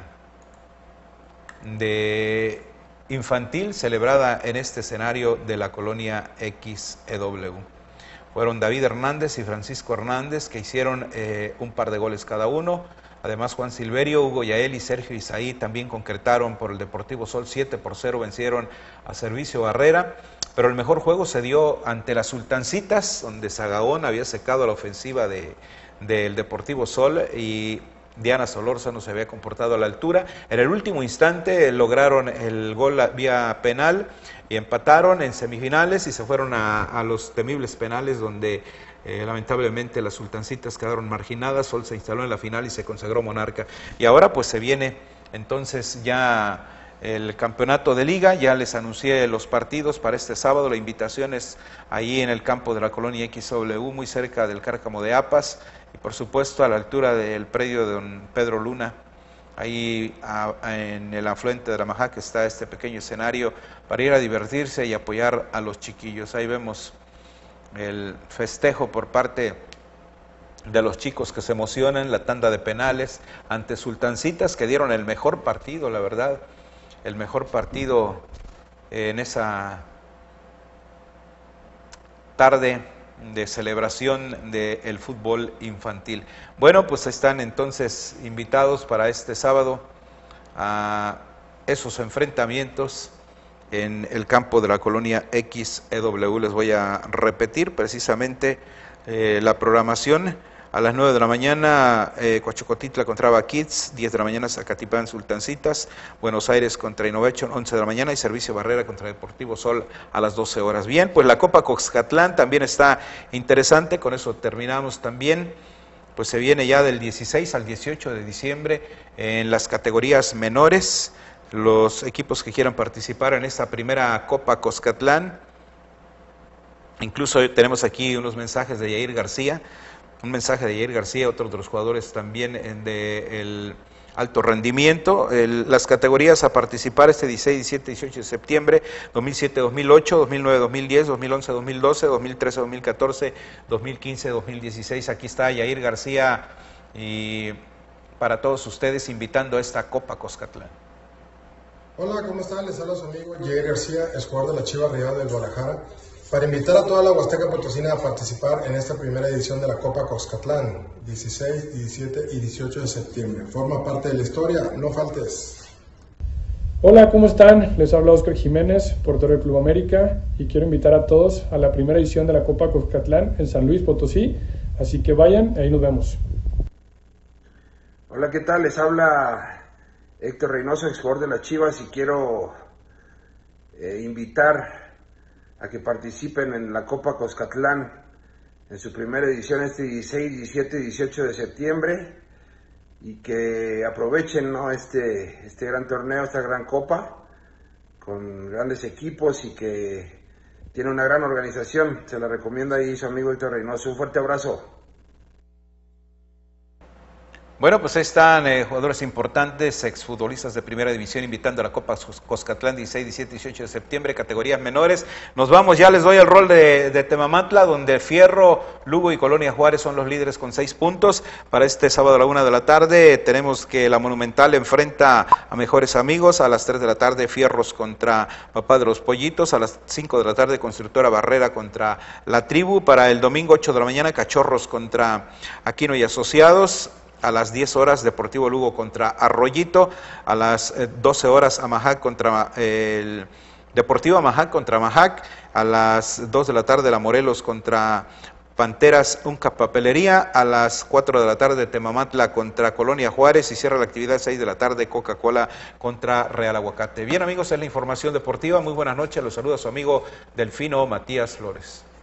de infantil celebrada en este escenario de la colonia XEW. Fueron David Hernández y Francisco Hernández, que hicieron un par de goles cada uno. Además, Juan Silverio, Hugo Yael y Sergio Isaí también concretaron por el Deportivo Sol. 7-0 vencieron a Servicio Barrera. Pero el mejor juego se dio ante las Sultancitas, donde Sagaón había secado la ofensiva del Deportivo Sol y Diana Solórzano se había comportado a la altura. En el último instante lograron el gol vía penal y empataron en semifinales y se fueron a los temibles penales, donde lamentablemente las Sultancitas quedaron marginadas. Sol se instaló en la final y se consagró monarca. Y ahora pues se viene entonces ya el campeonato de liga. Ya les anuncié los partidos para este sábado. La invitación es ahí en el campo de la colonia XW, muy cerca del Cárcamo de Apas, y por supuesto a la altura del predio de don Pedro Luna. Ahí en el afluente de la Majaca está este pequeño escenario para ir a divertirse y apoyar a los chiquillos. Ahí vemos el festejo por parte de los chicos que se emocionan, la tanda de penales ante Sultancitas, que dieron el mejor partido, la verdad, el mejor partido en esa tarde de celebración del fútbol infantil. Bueno, pues están entonces invitados para este sábado a esos enfrentamientos en el campo de la colonia XEW. Les voy a repetir precisamente la programación. A las 9 de la mañana, Coachocotitla contra Aba Kids, 10 de la mañana, Zacatipán Sultancitas, Buenos Aires contra Innovation, 11 de la mañana, y Servicio Barrera contra Deportivo Sol a las 12 horas. Bien, pues la Copa Coxcatlán también está interesante, con eso terminamos también. Pues se viene ya del 16 al 18 de diciembre en las categorías menores, los equipos que quieran participar en esta primera Copa Coxcatlán. Incluso tenemos aquí unos mensajes de Yair García, otro de los jugadores también del alto rendimiento. Las categorías a participar este 16, 17, 18 de septiembre, 2007, 2008, 2009, 2010, 2011, 2012, 2013, 2014, 2015, 2016. Aquí está Yair García y para todos ustedes invitando a esta Copa Coxcatlán.
Hola, ¿cómo están? Les habla su amigo Yair García, es jugador de la Chivas Rayadas del Guadalajara, para invitar a toda la Huasteca Potosina a participar en esta primera edición de la Copa Coxcatlán, 16, 17 y 18 de septiembre. Forma parte de la historia, no faltes.
Hola, ¿cómo están? Les habla Oscar Jiménez, portero del Club América, y quiero invitar a todos a la primera edición de la Copa Coxcatlán en San Luis Potosí, así que vayan, ahí nos vemos.
Hola, ¿qué tal? Les habla Héctor Reynoso, exjugador de las Chivas, y quiero invitar a que participen en la Copa Coxcatlán en su primera edición este 16, 17 y 18 de septiembre, y que aprovechen, ¿no?, este gran torneo, esta gran copa, con grandes equipos y que tiene una gran organización. Se la recomienda ahí su amigo Héctor Reynoso. Un fuerte abrazo.
Bueno, pues ahí están jugadores importantes, exfutbolistas de primera división, invitando a la Copa Coxcatlán 16, 17, 18 de septiembre, categorías menores. Nos vamos, ya les doy el rol de Temamantla, donde Fierro, Lugo y Colonia Juárez son los líderes con 6 puntos. Para este sábado a la 1 de la tarde tenemos que la Monumental enfrenta a Mejores Amigos. A las 3 de la tarde Fierros contra Papá de los Pollitos. A las 5 de la tarde Constructora Barrera contra La Tribu. Para el domingo 8 de la mañana Cachorros contra Aquino y Asociados. A las 10 horas Deportivo Lugo contra Arroyito. A las 12 horas Amajac contra el Deportivo Amajac contra Amajac. A las 2 de la tarde La Morelos contra Panteras Unca Papelería. A las 4 de la tarde Temamantla contra Colonia Juárez, y cierra la actividad 6 de la tarde Coca-Cola contra Real Aguacate. Bien, amigos, es la información deportiva. Muy buenas noches, los saluda su amigo Delfino Matías Flores.